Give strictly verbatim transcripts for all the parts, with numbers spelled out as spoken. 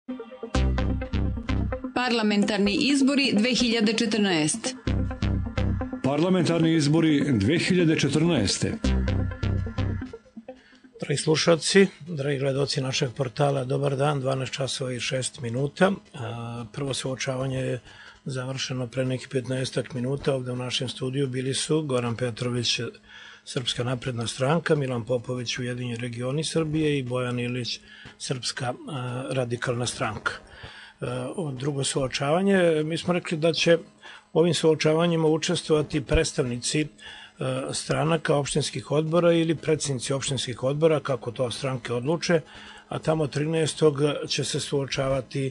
Parlamentarni izbori dve hiljade četrnaeste. Parlamentarni izbori dve hiljade četrnaeste. Dragi slušalci, dragi gledoci našeg portala, dobar dan, dvanaest časova i šest minuta. Prvo suočavanje je završeno pre nekih petnaestak minuta. Ovde u našem studiju bili su Goran Petrović, Srpska napredna stranka, Milan Popović, Ujedinjeni regioni Srbije i Bojan Ilić, Srpska radikalna stranka. Drugo suočavanje, mi smo rekli da će ovim suočavanjima učestvovati predstavnici stranaka opštinskih odbora ili predsednici opštinskih odbora, kako to stranke odluče, a tamo trinaestog će se suočavati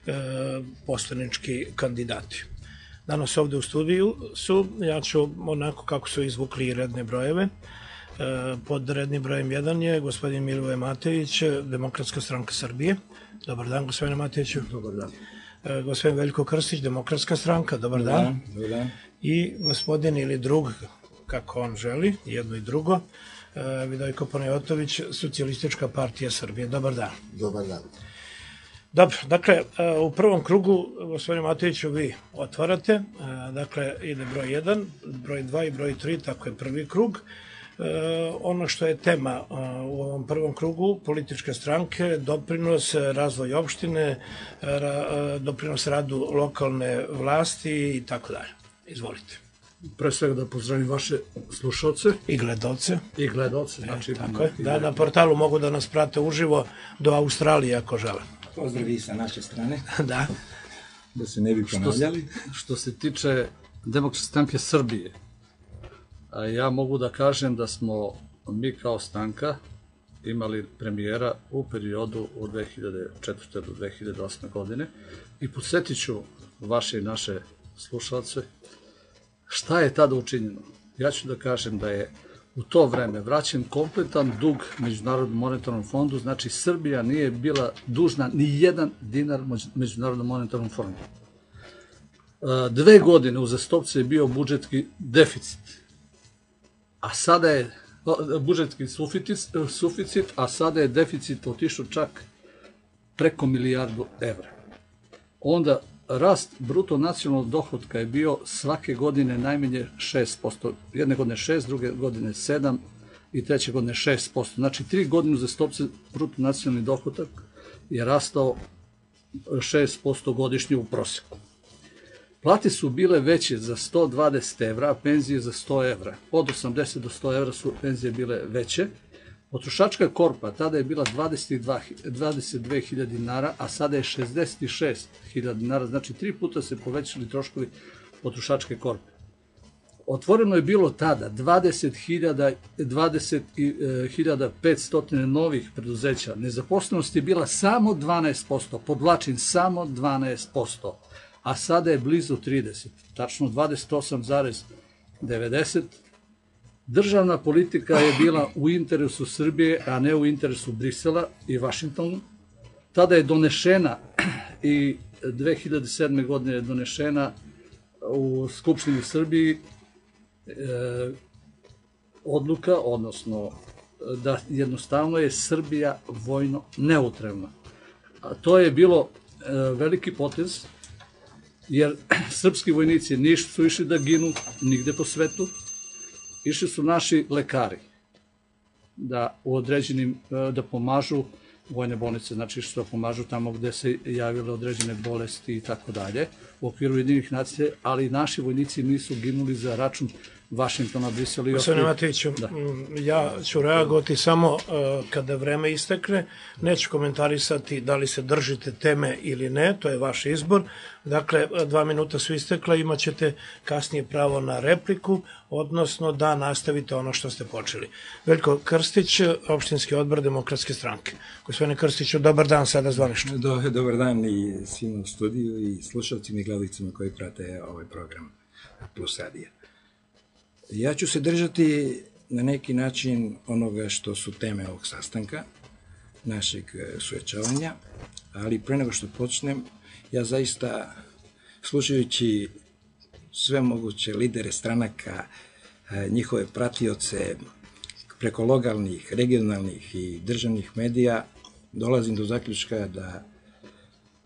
poslanički kandidati. Danas ovde u studiju su, ja ću onako kako su izvukli redne brojeve, pod rednim brojem jedan je gospodin Milivoje Matejić, Demokratska stranka Srbije. Dobar dan, gospodine Matejiću. Dobar dan. Gospodin Veljko Krstić, Demokratska stranka. Dobar dan. Dobar dan. I gospodin ili drug, kako on želi, jedno i drugo, Vidojko Panajotović, Socijalistička partija Srbije. Dobar dan. Dobar dan. Dobro, dakle, u prvom krugu, gospodine Matejiću, vi otvarate, dakle, ide broj jedan, broj dva i broj tri, tako je prvi krug. Ono što je tema u ovom prvom krugu, političke stranke, doprinos, razvoj opštine, doprinos radu lokalne vlasti i tako dalje. Izvolite. Pre svega da pozdravim vaše slušalce. I gledalce. I gledalce. Znači, tako je. Da, na portalu mogu da nas prate uživo do Australije ako žele. Pozdrav i sa naše strane. Da. Da se ne bi ponavljali. Što se tiče Demokratske stranke Srbije, ja mogu da kažem da smo mi kao stranka imali premijera u periodu od dve hiljade četvrte do dve hiljade osme godine i podsjetit ću vaše i naše slušalce šta je tada učinjeno. Ja ću da kažem da je u to vreme vraćen kompletan dug Međunarodnom monetarnom fondu, znači Srbija nije bila dužna ni jedan dinar Međunarodnom monetarnom fondu. Dve godine uzastopce je bio budžetski deficit, a sada je budžetski suficit, a sada je deficit otišao čak preko milijardu evra. Onda rast bruto nacionalnog dohotka je bio svake godine najmanje šest posto, jedne godine šest, druge godine sedam i treće godine šest posto. Znači, tri godine uzastopce bruto nacionalni dohodak je rastao šest posto godišnje u prosjeku. Plate su bile veće za sto dvadeset evra, a penzije za sto evra. Od osamdeset do sto evra su penzije bile veće. Potrošačka korpa tada je bila dvadeset dve hiljade dinara, a sada je šezdeset šest hiljada dinara, znači tri puta se povećali troškovi potrošačke korpe. Otvoreno je bilo tada dvadeset hiljada petsto novih preduzeća. Nezaposlenost je bila samo dvanaest posto, podvlačim samo dvanaest posto, a sada je blizu trideset, tačno dvadeset osam zarez devedeset. Državna politika je bila u interesu Srbije, a ne u interesu Brisela i Vašingtona. Tada je donešena i dve hiljade sedme. godine je donešena u Skupštini Srbiji odluka, odnosno da jednostavno je Srbija vojno neutralna. To je bilo veliki potez, jer srpski vojnici nisu išli da ginu nigde po svetu, išli su naši lekari da u određenim, da pomažu vojne bolnice, znači što da pomažu tamo gde se javile određene bolesti i tako dalje, u okviru Ujedinjenih nacija, ali naši vojnici nisu ginuli za račun Vašingtona, Brisela i Gospodine Matejiću, ja ću reagovati samo kada vreme istekne, neću komentarisati da li se držite teme ili ne, to je vaš izbor. Dakle, dva minuta su istekla, imat ćete kasnije pravo na repliku, odnosno da nastavite ono što ste počeli. Veljko Krstić, opštinski odbor Demokratske stranke. Gospodine Krstiću, dobar dan sada zvanično. Dobar dan i svima u studiju i slušalcima i gledalcima koji prate ovaj program Plus Radija. Ja ću se držati na neki način onoga što su teme ovog sastanka, našeg suočavanja, ali pre nego što počnem, ja zaista, slušajući sve moguće lidere stranaka, njihove pratioce, preko lokalnih, regionalnih i državnih medija, dolazim do zaključka da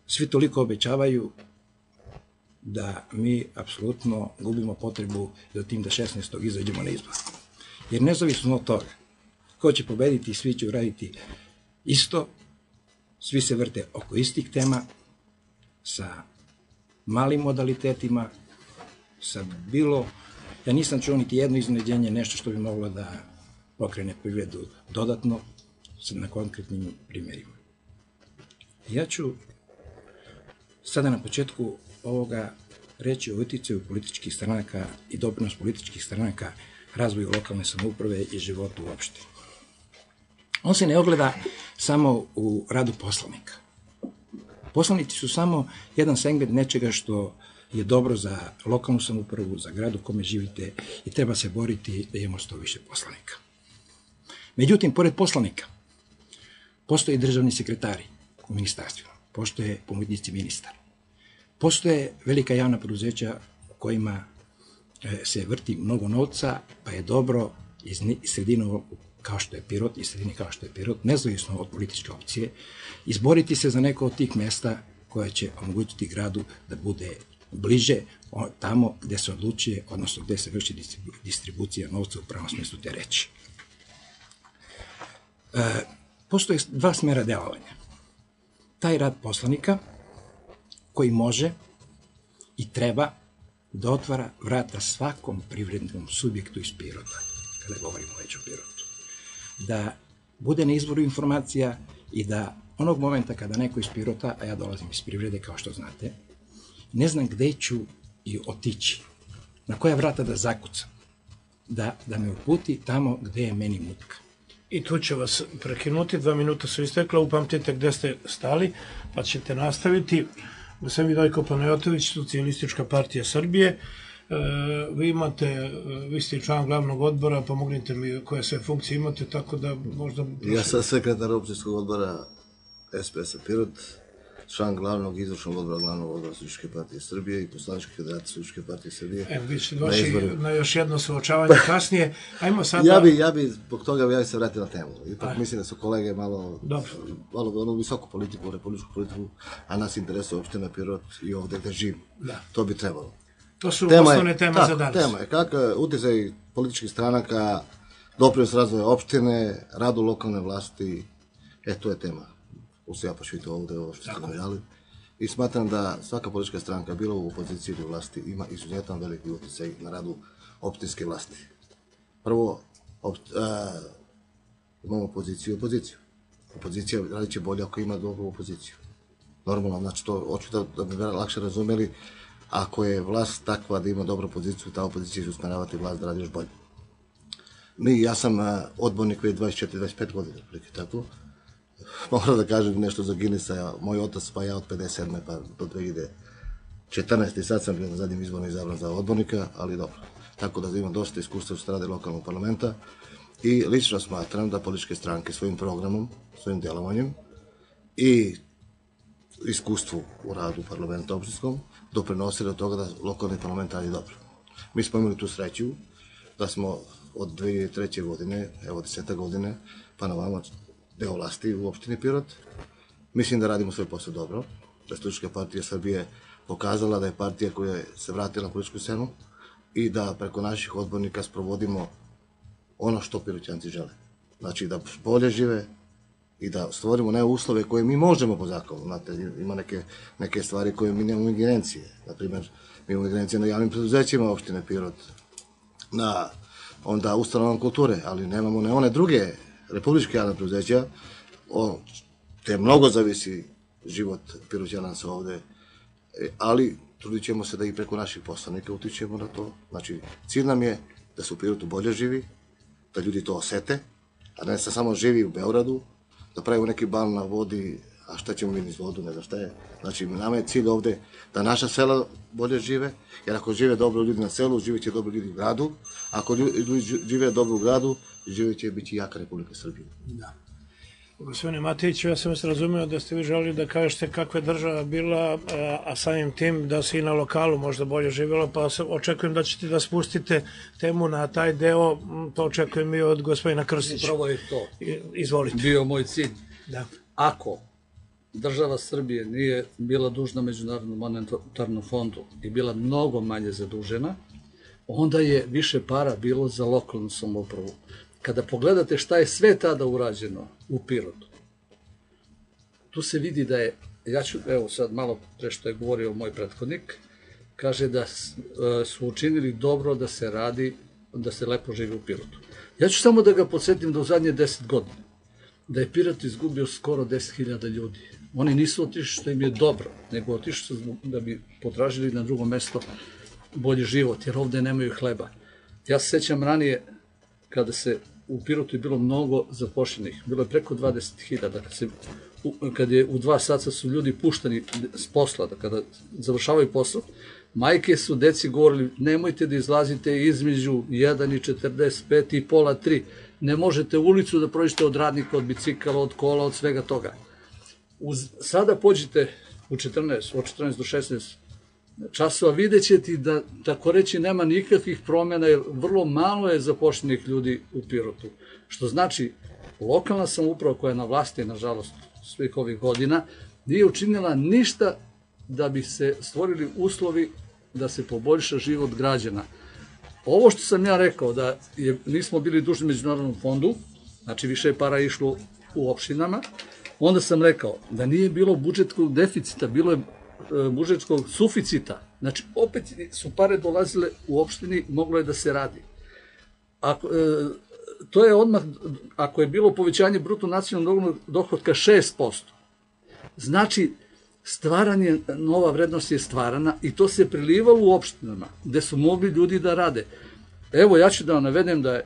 svi toliko obećavaju da mi apsolutno gubimo potrebu za tim da šesnaestog izađemo na izbor. Jer nezavisno od toga, ko će pobediti, svi će uraditi isto, svi se vrte oko istih tema, sa malim modalitetima, sa bilo, ja nisam čuo niti jedno iznenađenje, nešto što bi moglo da pokrene privredu dodatno na konkretnim primjerima. Ja ću sada na početku ovoga reći o uticaju političkih stranaka i doprinos političkih stranaka razvoju lokalne samouprave i životu uopšte. On se ne ogleda samo u radu poslanika. Poslanici su samo jedan segment nečega što je dobro za lokalnu samoupravu, za grad u kome živite i treba se boriti da imamo što više poslanika. Međutim, pored poslanika, postoje državni sekretari u ministarstvima, postoje pomoćnici ministara, postoje velika javna preduzeća u kojima se vrti mnogo novca, pa je dobro iz sredina kao što je Pirot, iz sredine kao što je Pirot, nezavisno od političke opcije, izboriti se za neko od tih mesta koje će omogućiti gradu da bude bliže tamo gde se odlučuje, odnosno gde se vrši distribucija novca u pravom smislu te reči. E, postoje dva smera delovanja. Taj rad poslanika koji može i treba da otvara vrata svakom privrednom subjektu iz Pirota, kada govorimo već o Pirotu. Da bude na izvoru informacija i da onog momenta kada neko iz Pirota, a ja dolazim iz privrede kao što znate, ne znam gde ću i otići, na koja vrata da zakucam, da, da me uputi tamo gde je meni mutka. I tu će vas prekinuti, dva minuta su istekla, upamtite gde ste stali, pa ćete nastaviti. Gospodin Vidojko Panajotović, Socijalistička partija Srbije. E, vi imate, vi ste član glavnog odbora, pomognite mi koje sve funkcije imate, tako da možda... Ja sam sekretar općinskog odbora S P S-a Pirot, član glavnog izvršnog odbora glavnog odbora Socijalističke partije Srbije i poslaničke federacije Socijalističke partije Srbije. Evo, vi ćete doći na još jedno suočavanje kasnije. Ajmo sada... Ja bi, ja bi, zbog toga ja bi se vratio na temu. Ipak mislim da su kolege malo, malo ono visoku politiku, republičku politiku, a nas interesuje opština Pirot i ovde gde živimo. To bi trebalo. To su osnovne teme za danas. Tema je kakav je utjecaj političkih stranaka, doprinos razvoja opštine, radu lokalne vlasti, e, to je tema. Usto ja pošvito ovde, ovo što ste najavili. I smatram da svaka politička stranka, bilo u opoziciji ili u vlasti, ima izuzetno veliki utjecaj na radu opštinske vlasti. Prvo, imamo opoziciju i opoziciju. Opozicija radit će bolje ako ima dobru opoziciju. Normalno, znači to, očito da bi lakše razumeli, ako je vlast takva da ima dobru opoziciju, ta opozicija će usmeravati vlast da radi još bolje. Mi, ja sam odbornik već dvadeset četiri dvadeset pet godina, prilike tako. Moram da kažem nešto za Guinnessa, moj otac pa ja od pedeset sedme pa do dve hiljade četrnaeste. Sad sam bio na zadnjem izbornom izabran za odbornika, ali dobro. Tako da imam dosta iskustva u strade lokalnog parlamenta i lično smatram da političke stranke svojim programom, svojim delovanjem i iskustvu u radu parlamenta opštinskom doprinosili od toga da lokalni parlament radi dobro. Mi smo imali tu sreću da smo od dve hiljade treće. godine, evo deseta godine, pa na vama deo vlasti u opštini Pirot. Mislim da radimo svoj posao dobro, da Socijalistička partija Srbije pokazala da je partija koja se vratila na političku scenu i da preko naših odbornika sprovodimo ono što Piroćanci žele. Znači da bolje žive i da stvorimo ne uslove koje mi možemo po zakonu. Znate, ima neke, neke stvari koje mi nemamo ingerencije. Naprimjer, mi imamo ingerencije na javnim preduzećima opštine Pirot, na onda ustanovom kulture, ali nemamo ne one druge republičke javne preduzeća, te mnogo zavisi život Piroćanaca ovde, ali trudit ćemo se da i preko naših poslanika utičemo na to. Znači, cilj nam je da se u Pirotu bolje živi, da ljudi to osete, a ne se samo živi u Beogradu, da pravimo neki bal na vodi, a šta ćemo mi niz vodu, ne znam šta je. Znači, nama je cilj ovde da naša sela bolje žive, jer ako žive dobro ljudi na selu, žive će dobro ljudi u gradu, ako ljudi žive dobro u gradu, žive će biti jaka Republika Srbije. Da. Gospodine Matejiću, ja sam vas razumeo da ste vi želeli da kažete kakva je država bila, a samim tim da se i na lokalu možda bolje živjelo, pa očekujem da ćete da spustite temu na taj deo, to očekujem i od gospodina Krstića. Upravo je to. Izvolite. Bio moj cilj. Da. Ako država Srbije nije bila dužna Međunarodnom monetarnom fondu i bila mnogo manje zadužena, onda je više para bilo za lokalnu samoupravu. Kada pogledate šta je sve tada urađeno u Pirotu, tu se vidi da je, ja ću, evo sad malo pre što je govorio moj prethodnik, kaže da su učinili dobro da se radi, da se lepo živi u Pirotu. Ja ću samo da ga podsjetim da u zadnje deset godina, da je Pirot izgubio skoro deset hiljada ljudi. Oni nisu otišli što im je dobro, nego otišli da bi potražili na drugo mesto bolji život, jer ovde nemaju hleba. Ja se sećam ranije, kada se u Pirotu je bilo mnogo zapošljenih, bilo je preko dvadeset hiljada, kad je u dva sata su ljudi puštani s posla, da kada završavaju posao, majke su deci govorili, nemojte da izlazite između jedan i četrdeset pet i pola tri, ne možete u ulicu da prođete od radnika, od bicikala, od kola, od svega toga. Sada pođite u četrnaest, od četrnaest do šesnaest časova, vidjet ćete da, tako reći, nema nikakvih promjena, jer vrlo malo je zapošljenih ljudi u Pirotu. Što znači, lokalna samouprava koja je na vlasti, nažalost, svih ovih godina, nije učinila ništa da bi se stvorili uslovi da se poboljša život građana. Ovo što sam ja rekao, da nismo bili dužni Međunarodnom fondu, znači više je para išlo u opštinama, onda sam rekao da nije bilo budžetskog deficita, bilo je budžetskog suficita. Znači, opet su pare dolazile u opštini, moglo je da se radi. To je odmah, ako je bilo povećanje bruto nacionalnog dohotka šest posto, znači, stvaranje, nova vrednost je stvarana i to se prilivalo u opštinama gde su mogli ljudi da rade. Evo, ja ću da vam navedem da je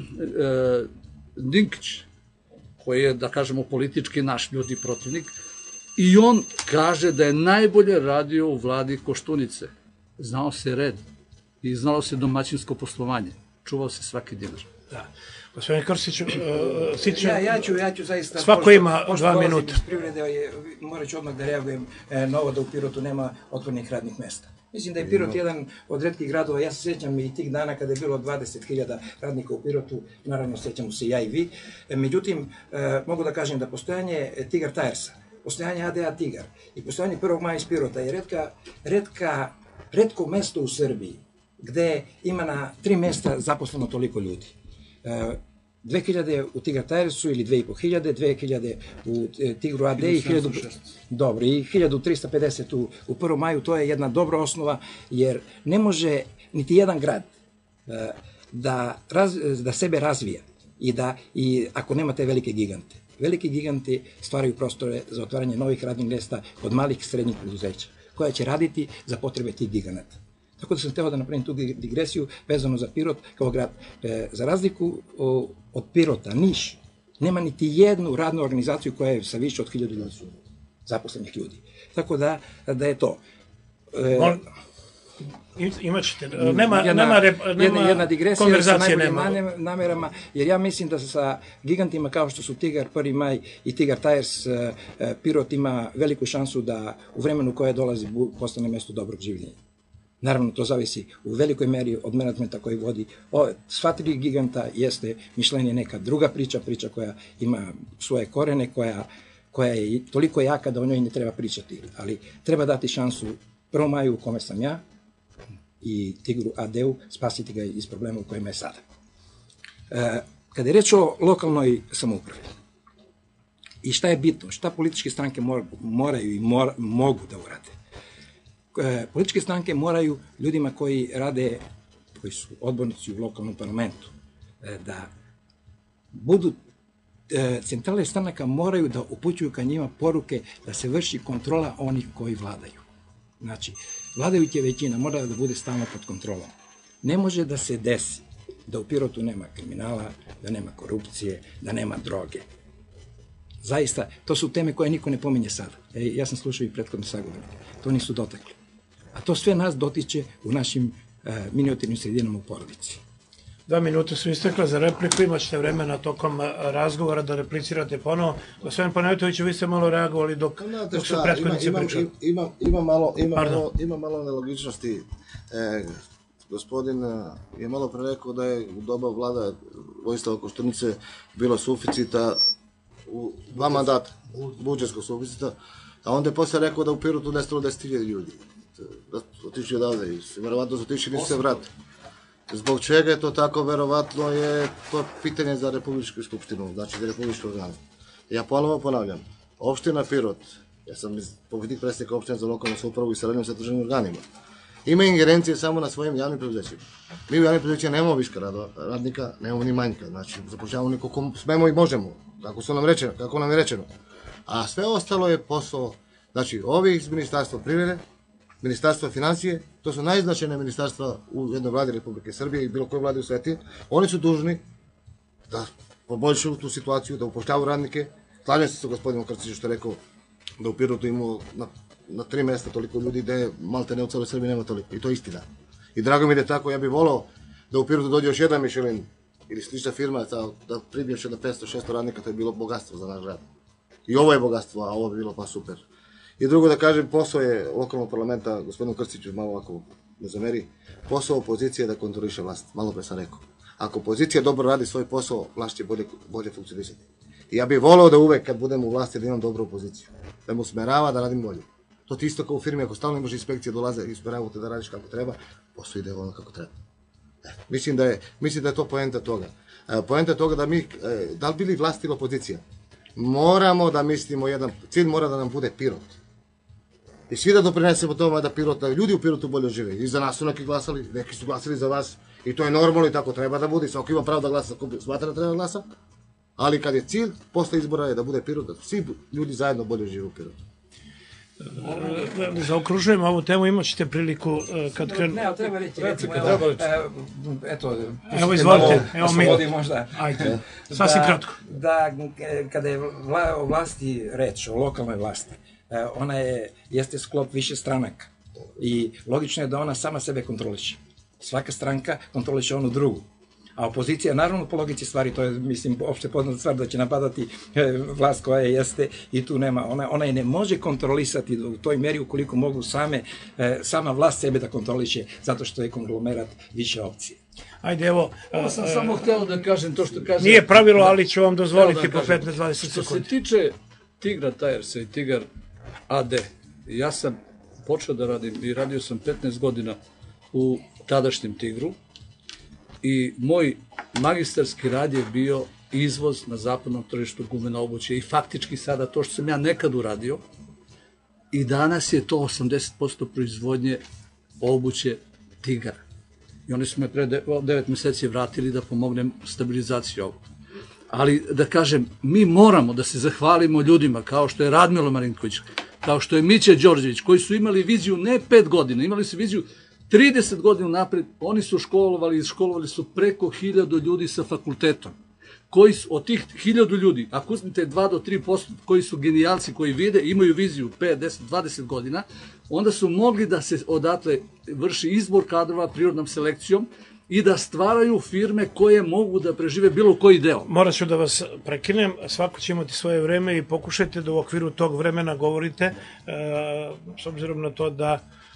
Dinkić, koji je, da kažemo, politički naš ljudi protivnik, i on kaže da je najbolje radio u vladi Koštunice. Znao se red i znalo se domaćinsko poslovanje. Čuvao se svaki dinar. Da. Gospodine Krstiću, ja ću, ja ću zaista... Svako ima dva minuta. Iz privrede, morat ću odmah da reagujem na ovo da u Pirotu nema otvornih radnih mesta. Mislim da je Pirot jedan od retkih gradova, ja se sjećam i tih dana kada je bilo dvadeset hiljada radnika u Pirotu, naravno sjećamo se ja i vi. Međutim, mogu da kažem da postojanje Tigar Tiresa, postojanje A D A Tigar i postojanje prvog maja iz Pirota je redka, redka, redko mesto u Srbiji gde ima na tri mesta zaposleno toliko ljudi. dve hiljade u Tigar Tiresu ili dve i po hiljade, dve hiljade u Tigru A D i hiljadu... Dobro, i hiljadu trista pedeset u, u prvom maju, to je jedna dobra osnova, jer ne može niti jedan grad da, raz, da sebe razvija i da, i ako nema te velike gigante. Veliki giganti stvaraju prostore za otvaranje novih radnih mesta kod malih i srednjih preduzeća, koja će raditi za potrebe tih giganata. Tako da sam hteo da napravim tu digresiju vezano za Pirot kao grad. Za razliku od Pirota, Niš nema niti jednu radnu organizaciju koja je sa više od hiljadu zaposlenih ljudi. Tako da, da je to. Imaćete, nema, nema, nema jedna digresija sa najboljim namerama, jer ja mislim da sa gigantima kao što su Tigar, prvi maj i Tigar Tires, Pirot ima veliku šansu da u vremenu koje dolazi postane mesto dobrog življenja. Naravno, to zavisi u velikoj meri od menadžmenta koji vodi. Sva tri giganta jeste mišljenje neka druga priča, priča koja ima svoje korene, koja, koja je toliko jaka da o njoj ne treba pričati, ali treba dati šansu prvom maju u kome sam ja i Tigru A D-u, spasiti ga iz problema u kojima je sada. Kada je reč o lokalnoj samoupravi i šta je bitno, šta političke stranke moraju i mogu da urade. Političke stranke moraju ljudima koji rade, koji su odbornici u lokalnom parlamentu, da budu, centrale stranaka moraju da upućuju ka njima poruke da se vrši kontrola onih koji vladaju. Znači, vladajuća većina mora da bude stalno pod kontrolom. Ne može da se desi da u Pirotu nema kriminala, da nema korupcije, da nema droge. Zaista, to su teme koje niko ne pominje sada. Ja sam slušao i prethodne sagovornike. To nisu dotakli. A to sve nas dotiče u našim minijaturnim sredinama u porodici. Dva minuta su istekla za repliku, imat ćete vremena tokom razgovora da replicirate ponovo. Gospodin Panajtović, vi ste malo reagovali dok su prethodnici pričali. Ima malo nelogičnosti. Gospodin je malo pre rekao da je u doba vlada Vojislava Koštunice bilo suficita u dva mandata, budžetskog suficita. a onda je posle rekao da u Pirotu nestalo deset hiljada ljudi. Otišli odavde i verovatno su otišli nisu se vratili. Zbog čega je to tako, verovatno je to pitanje za Republičku skupštinu, znači za Republičku organu. Ja ponovo ponavljam, opština Pirot, ja sam pobednik predsjednika opština za lokalnu samoupravu i saradnjom sa državnim organima, ima ingerencije samo na svojim javnim preduzećima. Mi u javnim preduzećima nemamo viška radnika, nemamo ni manjka, znači zapošljavamo nikoliko smemo i možemo, kako su nam rečeno, kako nam je rečeno. A sve ostalo je posao, znači ovi iz Ministarstva privrede, Ministarstva financije, to su najznačajnije ministarstva u jednoj vladi Republike Srbije i bilo koje vlade u sveti, oni su dužni da poboljšaju tu situaciju, da upošljavaju radnike. Slažem se sa gospodinom Krstićem što je rekao da u Pirotu imamo na, na tri mesta toliko ljudi da je malte ne u celoj Srbiji nema toliko. I to je istina. I drago mi da je tako, ja bih volao da u Pirotu dođe još jedan Michelin ili slična firma da pribije još jedna petsto šesto radnika, to je bilo bogatstvo za naš grad. I ovo je bogatstvo, a ovo bi bilo pa super. I drugo da kažem, posao je lokalnog parlamenta, gospodinu Krstiću, malo ovako ne zameri, posao opozicije da kontroliše vlast, malo pre sam rekao. Ako opozicija dobro radi svoj posao, vlast će bolje, bolje funkcionisati. I ja bih volao da uvek kad budem u vlasti da imam dobru opoziciju, da mu smerava da radim bolje. To ti isto kao u firmi, ako stalno imaš inspekcije dolaze i smeravaju te da radiš kako treba, posao ide ono kako treba. E, mislim, da je, mislim da je to poenta toga. E, poenta toga da mi, e, da li bili vlast ili opozicija, moramo da mislimo jedan, cilj mora da nam bude Pirot. I svi da doprinesemo tome da Pirot, da ljudi u Pirotu bolje žive. I za nas su neki glasali, neki su glasali za vas. I to je normalno i tako treba da bude. Svako ima pravo da glasa, smatra da treba glasa. Ali kad je cilj, posle izbora je da bude Pirot, da svi ljudi zajedno bolje žive u Pirotu. Zaokružujem ovu temu, imat ćete priliku kad krenu... Ne, ali treba reći, recimo, eto... Evo, izvolite, evo mi. Možda. Ajde, sasvim kratko. Da, kada je o vlasti reč, o lokalnoj vlasti, ona je, jeste sklop više stranaka i logično je da ona sama sebe kontroliše. Svaka stranka kontroliše onu drugu. A opozicija, naravno po logici stvari, to je, mislim, opšte poznata stvar da će napadati vlast koja jeste i tu nema, ona, ona je ne može kontrolisati u toj meri ukoliko mogu same, sama vlast sebe da kontroliše, zato što je konglomerat više opcije. Ajde, evo... Ovo sam samo hteo da kažem to što kaže... Nije pravilo, ali ću vam dozvoliti po petnaest do dvadeset sekundi. Što se tiče Tigra Tajersa i Tigar A D, ja sam počeo da radim i radio sam petnaest godina u tadašnjem Tigru i moj magistarski rad je bio izvoz na zapadnom tržištu gumena obuće i faktički sada to što sam ja nekad uradio i danas je to osamdeset posto proizvodnje obuće Tigar. I oni su me pre devet meseci vratili da pomognem stabilizaciji ovog. Ali da kažem, mi moramo da se zahvalimo ljudima kao što je Radmilo Marinković, kao što je Miće Đorđević, koji su imali viziju ne pet godina, imali su viziju trideset godina napred, oni su školovali i školovali su preko hiljadu ljudi sa fakultetom. Koji su, od tih hiljadu ljudi, ako uzmite dva do tri posto koji su genijalci, koji vide, imaju viziju pet, deset, dvadeset godina, onda su mogli da se odatle vrši izbor kadrova prirodnom selekcijom i da stvaraju firme koje mogu da prežive bilo koji deo. Morat ću da vas prekinem, svako će imati svoje vreme i pokušajte da u okviru tog vremena govorite, s obzirom na to da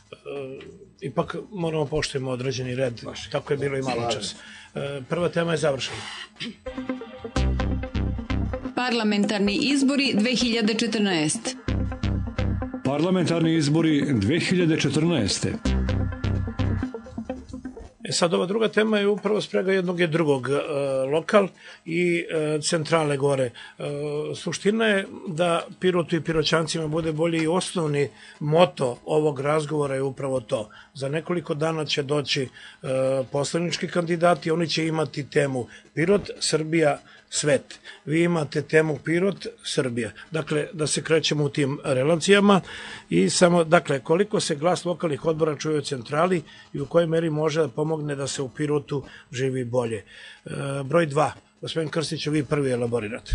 ipak moramo poštujemo određeni red, tako je bilo i malo čas. Prva tema je završena. Parlamentarni izbori dve hiljade četrnaeste. Parlamentarni izbori dve hiljade četrnaeste. E sad, ova druga tema je upravo sprega jednog i drugog, e, lokal i e, centrale gore. E, suština je da Pirotu i Piroćancima bude bolje i osnovni moto ovog razgovora je upravo to. Za nekoliko dana će doći e, poslanički kandidati, oni će imati temu Pirot, Srbija, svet. Vi imate temu Pirot, Srbija. Dakle, da se krećemo u tim relacijama i samo, dakle, koliko se glas lokalnih odbora čuje u centrali i u kojoj meri može da pomogne da se u Pirotu živi bolje. E, broj dva, gospodin Krstiću, vi prvi elaborirate.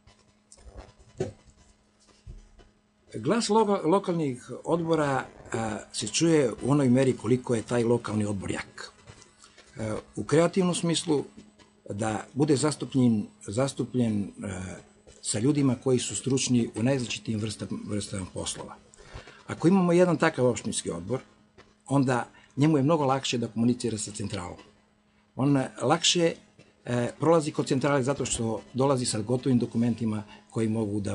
Glas lo lokalnih odbora a, se čuje u onoj meri koliko je taj lokalni odbor jak. A, u kreativnom smislu da bude zastupljen, zastupljen e, sa ljudima koji su stručni u najrazličitijim vrstama, vrstama poslova. Ako imamo jedan takav opštinski odbor, onda njemu je mnogo lakše da komunicira sa centralom. On lakše e, prolazi kod centrale zato što dolazi sa gotovim dokumentima koji mogu da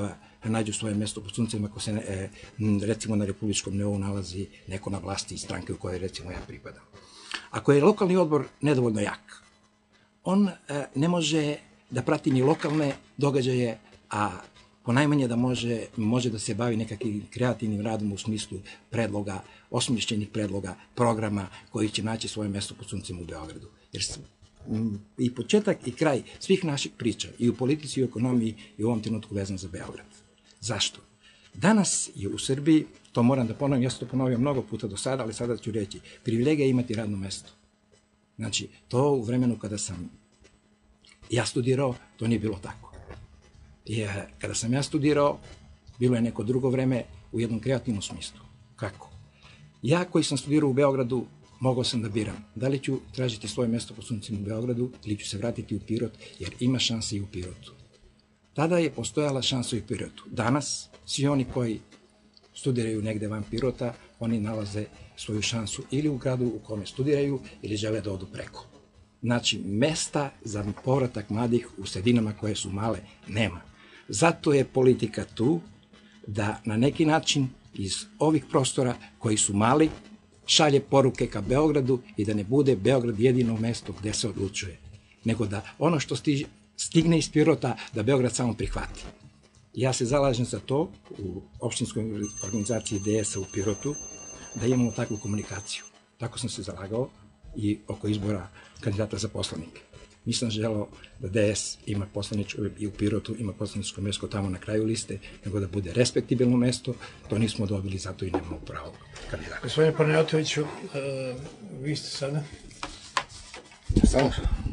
nađu svoje mesto pod suncem ako se, e, recimo, na republičkom nivou nalazi neko na vlasti iz stranke u kojoj, recimo, ja pripadam. Ako je lokalni odbor nedovoljno jak, on e, ne može da prati ni lokalne događaje, a ponajmanje da može, može da se bavi nekakvim kreativnim radom u smislu predloga, osmišljenih predloga, programa koji će naći svoje mesto pod suncem u Beogradu. Jer i početak i kraj svih naših priča, i u politici i u ekonomiji, je u ovom trenutku vezan za Beograd. Zašto? Danas je u Srbiji, to moram da ponovim, ja sam to ponovio mnogo puta do sada, ali sada ću reći, privilegija je imati radno mesto. Znači, to u vremenu kada sam ja studirao, to nije bilo tako. I kada sam ja studirao, bilo je neko drugo vreme u jednom kreativnom smislu. Kako? Ja koji sam studirao u Beogradu, mogao sam da biram da li ću tražiti svoje mesto pod suncem u Beogradu ili ću se vratiti u Pirot, jer ima šanse i u Pirotu. Tada je postojala šansa i u Pirotu. Danas, svi oni koji studiraju negde van Pirota, oni nalaze svoju šansu ili u gradu u kome studiraju ili žele da odu preko. Znači, mesta za povratak mladih u sredinama koje su male nema. Zato je politika tu da na neki način iz ovih prostora koji su mali šalje poruke ka Beogradu i da ne bude Beograd jedino mesto gde se odlučuje, nego da ono što stiže, stigne iz Pirota, da Beograd samo prihvati. Ja se zalažem za to u opštinskoj organizaciji D S a u Pirotu, da imamo takvu komunikaciju. Tako sam se zalagao i oko izbora kandidata za poslanike. Nisam želeo da D S ima poslaničko, i u Pirotu ima poslaničko mesto tamo na kraju liste, nego da bude respektibilno mesto. To nismo dobili, zato i nemamo pravo kandidata. Gospodine Panajatoviću, uh, vi ste sada? Samo.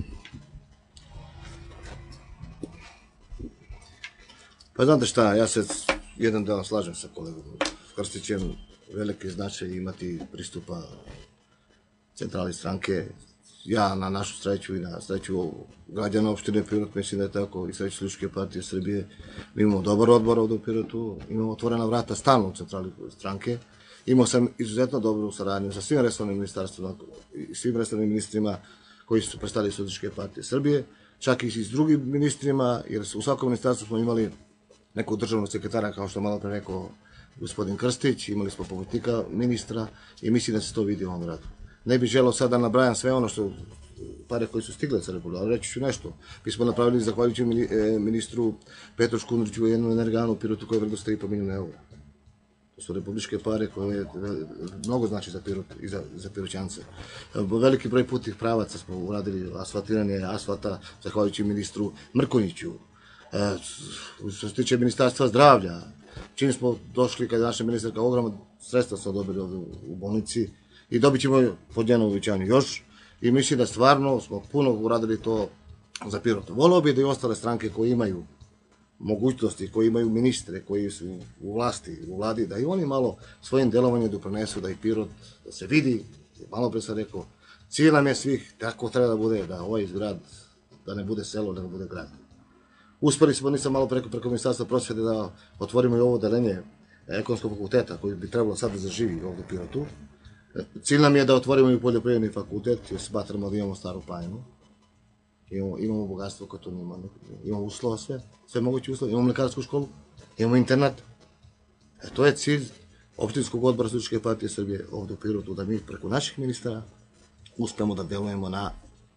Pa znate šta, ja se jedan dan slažem sa kolegom Krstićem, veliki značaj imati pristupa centrali stranke. Ja na našu sreću i na sreću građana opštine Pirot, mislim da je tako, i sreću Socijalističke partije Srbije, mi imamo dobar odbor ovde u Pirotu, imamo otvorena vrata stalno u centrali stranke, imao sam izuzetno dobru saradnju sa svim resornim ministarstvima i svim resornim ministrima koji su predstavili Socijalističke partije Srbije, čak i s drugim ministrima, jer u svakom ministarstvu smo imali nekog državnog sekretara, kao što malo pre rekao gospodin Krstić, imali smo pomoćnika ministra i mislim da se to vidi u ovom radu. Ne bih želeo sad da nabrajam sve ono što pare koji su stigle sa Republike, ali reći ću nešto. Mi smo napravili, zahvaljujući ministru Petru Škundriću, jednu energanu u Pirotu koja je vrednost tri i po milijuna eura. To su republičke pare koje mnogo znači za Pirot i za, za Piroćance. Veliki broj putnih pravaca smo uradili, asfaltiranje asfalta, zahvaljujući ministru Mrkonjiću. E, što se tiče ministarstva zdravlja, čim smo došli, kada je naša ministarka ogromna sredstva smo dobili ovde u bolnici, i dobit ćemo pod njeno uvećanje još, i mislim da stvarno smo puno uradili to za Pirot. Voleo bi da i ostale stranke koje imaju mogućnosti, koji imaju ministre, koji su u vlasti, u vladi, da i oni malo svojim delovanjem doprinesu da i Pirot, da se vidi, malo pre sam rekao, cilj nam je svih, tako treba da bude, da ovaj grad, da ne bude selo, da ne bude grad. Uspeli smo, nisam malo preko, preko ministarstva prosvete da otvorimo i ovo odeljenje ekonomskog fakulteta koji bi trebalo sad da zaživi ovde u Pirotu. Cilj nam je da otvorimo i poljoprivredni fakultet, jer smatramo da imamo staru planinu. Imamo, imamo bogatstvo koje to nema. Imamo uslova sve, sve moguće uslove. Imamo mlekarsku školu, imamo internat. E, to je cilj opštinskog odbora Socijalističke partije Srbije ovde u Pirotu, da mi preko naših ministara uspemo da delujemo na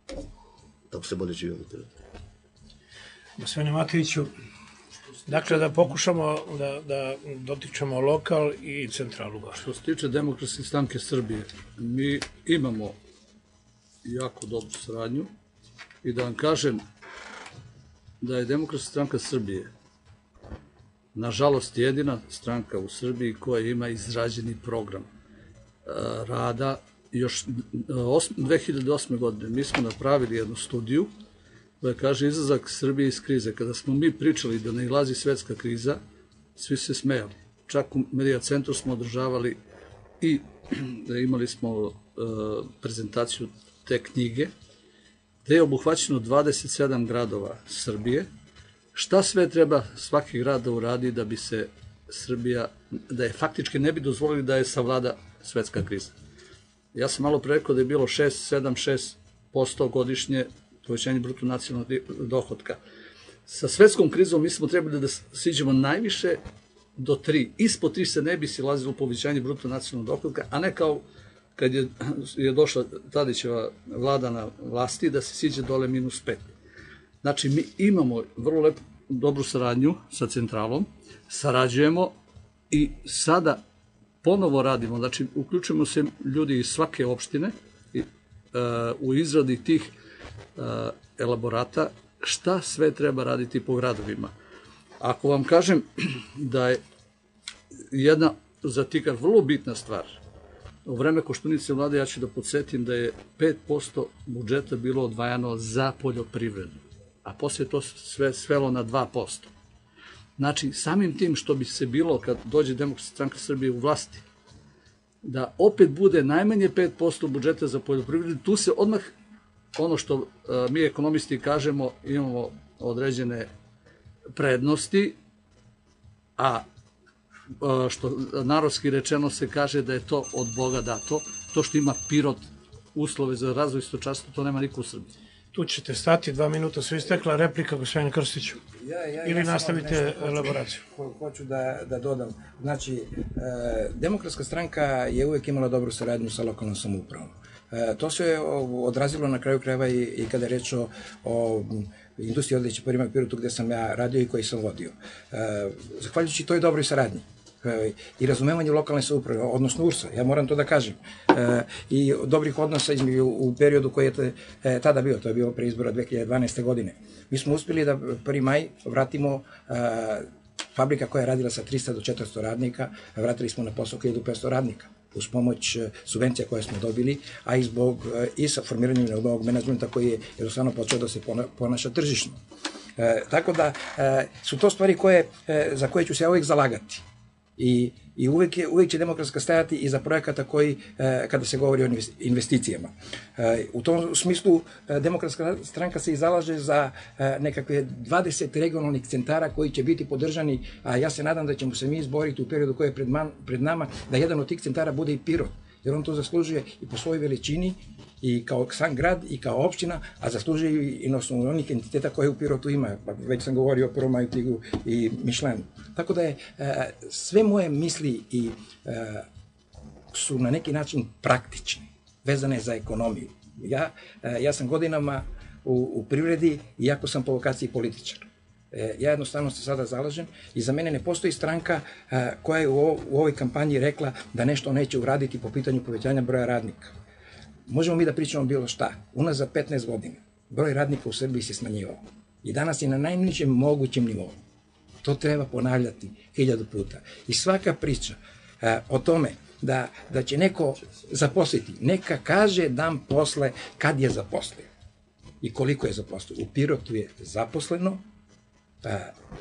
da se bolje živi ovde u Pirotu. Gospodine Matoviću, dakle da pokušamo da, da dotičemo lokal i centralu. Što se tiče Demokratske stranke Srbije, mi imamo jako dobru saradnju i da vam kažem da je Demokratska stranka Srbije nažalost jedina stranka u Srbiji koja ima izrađeni program rada. Još dve hiljade osme. godine mi smo napravili jednu studiju koja kaže izlazak Srbije iz krize. Kada smo mi pričali da ne ilazi svetska kriza, svi se smejali. Čak u Medija centru smo održavali i imali smo prezentaciju te knjige, gde je obuhvaćeno dvadeset sedam gradova Srbije. Šta sve treba svaki grad da uradi da bi se Srbija, da je faktički ne bi dozvolili da je savlada svetska kriza. Ja sam malo pre rekao da je bilo šest, sedam, šest posto godišnje povećanje bruto nacionalnog dohotka. sa svetskom krizom mi smo trebali da siđemo najviše do tri. Ispod tri se ne bi silazilo u povećanje bruto nacionalnog dohotka, a ne kao kad je, je došla Tadićeva vlada na vlasti da se siđe dole minus pet. Znači, mi imamo vrlo lepu, dobru saradnju sa centralom, sarađujemo i sada ponovo radimo, znači uključujemo se ljudi iz svake opštine i, uh, u izradi tih uh, elaborata šta sve treba raditi po gradovima. Ako vam kažem da je jedna za Tikar vrlo bitna stvar, u vreme Koštunice vlade ja ću da podsjetim da je pet posto budžeta bilo odvajano za poljoprivredu, a poslije to sve svelo na dva posto. Znači, samim tim što bi se bilo kad dođe Demokratska stranka Srbije u vlasti, da opet bude najmanje pet posto budžeta za poljoprivredu, tu se odmah, ono što uh, mi ekonomisti kažemo, imamo određene prednosti, a uh, što narodski rečeno se kaže da je to od Boga dato, to što ima Pirot uslove za razvoj stočarstva, to nema niko u Srbiji. Tu ćete stati, dva minuta su istekla, replika gospodine Krstiću. Ja, ja, Ili ja nastavite elaboraciju. Ho, hoću da, da dodam. Znači, e, Demokratska stranka je uvek imala dobru saradnju sa lokalnom samoupravom. E, to se odrazilo na kraju krajeva i, i kada je reč o, o industriji odeće Porima Pirotu gde sam ja radio i koji sam vodio. E, zahvaljujući toj dobroj saradnji i razumevanje lokalne samouprave, odnosno U R S-a, ja moram to da kažem, e, i dobrih odnosa između u periodu koji je te, e, tada bio, to je bio pre izbora dve hiljade dvanaeste. godine. Mi smo uspjeli da prvi maj vratimo e, fabrika koja je radila sa trista do četiristo radnika, vratili smo na posao hiljadu petsto radnika uz pomoć subvencija koje smo dobili, a i zbog i sa formiranjem novog menadžmenta koji je jednostavno počeo da se ponaša tržišno. E, tako da e, su to stvari koje, e, za koje ću se ja uvijek zalagati. I, i uvek, je, uvek će Demokratska stajati iza projekata koji, e, kada se govori o investicijama. E, u tom smislu e, Demokratska stranka se i zalaže za e, nekakve dvadeset regionalnih centara koji će biti podržani, a ja se nadam da ćemo se mi izboriti u periodu koji je pred, man, pred nama, da jedan od tih centara bude i Pirot, jer on to zaslužuje i po svojoj veličini, i kao sam grad, i kao opština, a zaslužuje i na osnovu onih entiteta koje u Pirotu ima. Već sam govorio o Prvomaju, Tigu i Mišlenu. Tako da je e, sve moje misli i e, su na neki način praktične, vezane za ekonomiju. Ja, e, ja sam godinama u, u privredi, iako sam po vokaciji političar. E, ja jednostavno se sada zalažem i za mene ne postoji stranka e, koja je u, ovo, u ovoj kampanji rekla da nešto neće uraditi po pitanju povećanja broja radnika. Možemo mi da pričamo bilo šta. Unazad petnaest godina broj radnika u Srbiji se smanjivao. I danas je na najnižem mogućem nivou. To treba ponavljati hiljadu puta. I svaka priča a, o tome da, da će neko zaposliti, neka kaže dan posle kad je zaposlio i koliko je zaposlio. U Pirotu je zaposleno, a,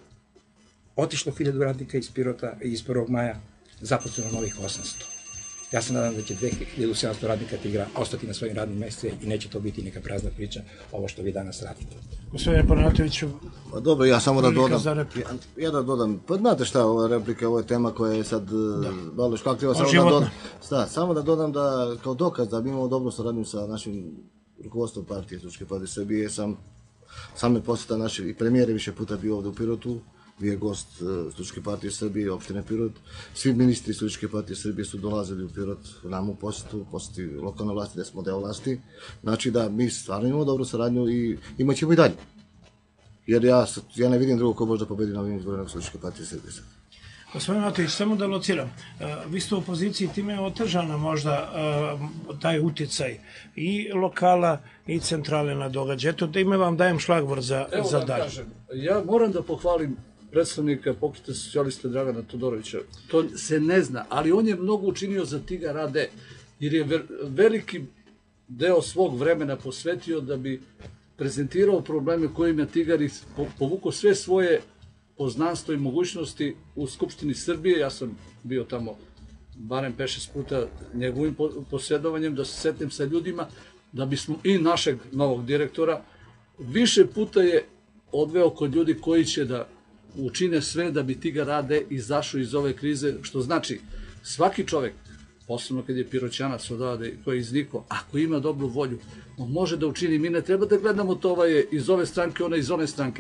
otišlo hiljadu radnika iz Pirota iz prvog maja, zaposleno novih osamsto. Ja se nadam da će dve hiljade sedamsto radnika Tigra ostati na svojim radnim mjestima i neće to biti neka prazna priča, ovo što vi danas radite. Gospodine Panajatoviću, pa dobro, ja samo da dodam, ja, ja da dodam, pa znate šta, ova replika, ovo je tema koja je sad malo škakljiva, samo da dodam, sta, samo da dodam da kao dokaz da mi imamo dobru saradnju sa našim rukovodstvom partije Socijalističke partije Srbije, sam sam me posjeta naše i premijer je više puta bio ovde u Pirotu, bio je gost Socijalističke partije Srbije, opštine Pirot. Svi ministri Socijalističke partije Srbije su dolazili u Pirot nam u posjetu, posjeti lokalne vlasti, gde smo deo vlasti. Znači da mi stvarno imamo dobru saradnju i imat ćemo i dalje. Jer ja, ja ne vidim drugo ko može da pobedi na ovim izborima Socijalističke partije Srbije. Gospodin Matović, samo da lociram, vi ste u opoziciji, time je otežana možda taj uticaj i lokala i centrale na događaj. Eto, da ime vam dajem šlagvor za, Evo za da dalje. Kažem, ja moram da pohvalim predstavnika Pokreta socijalista Dragana Todorovića. To se ne zna, ali on je mnogo učinio za Tigar A D, jer je veliki deo svog vremena posvetio da bi prezentirao probleme kojima Tigar povukao sve svoje poznanstvo i mogućnosti u Skupštini Srbije. Ja sam bio tamo barem pet šest puta njegovim posjedovanjem, da se setnem sa ljudima, da bismo i našeg novog direktora više puta je odveo kod ljudi koji će da učine sve da bi Tigar A D izašao iz ove krize, što znači svaki čovek, posebno kad je Piroćanac odavde koji je iznikao, ako ima dobru volju, on može da učini. Mi ne treba da gledamo to ovaj iz ove stranke, ona iz one stranke.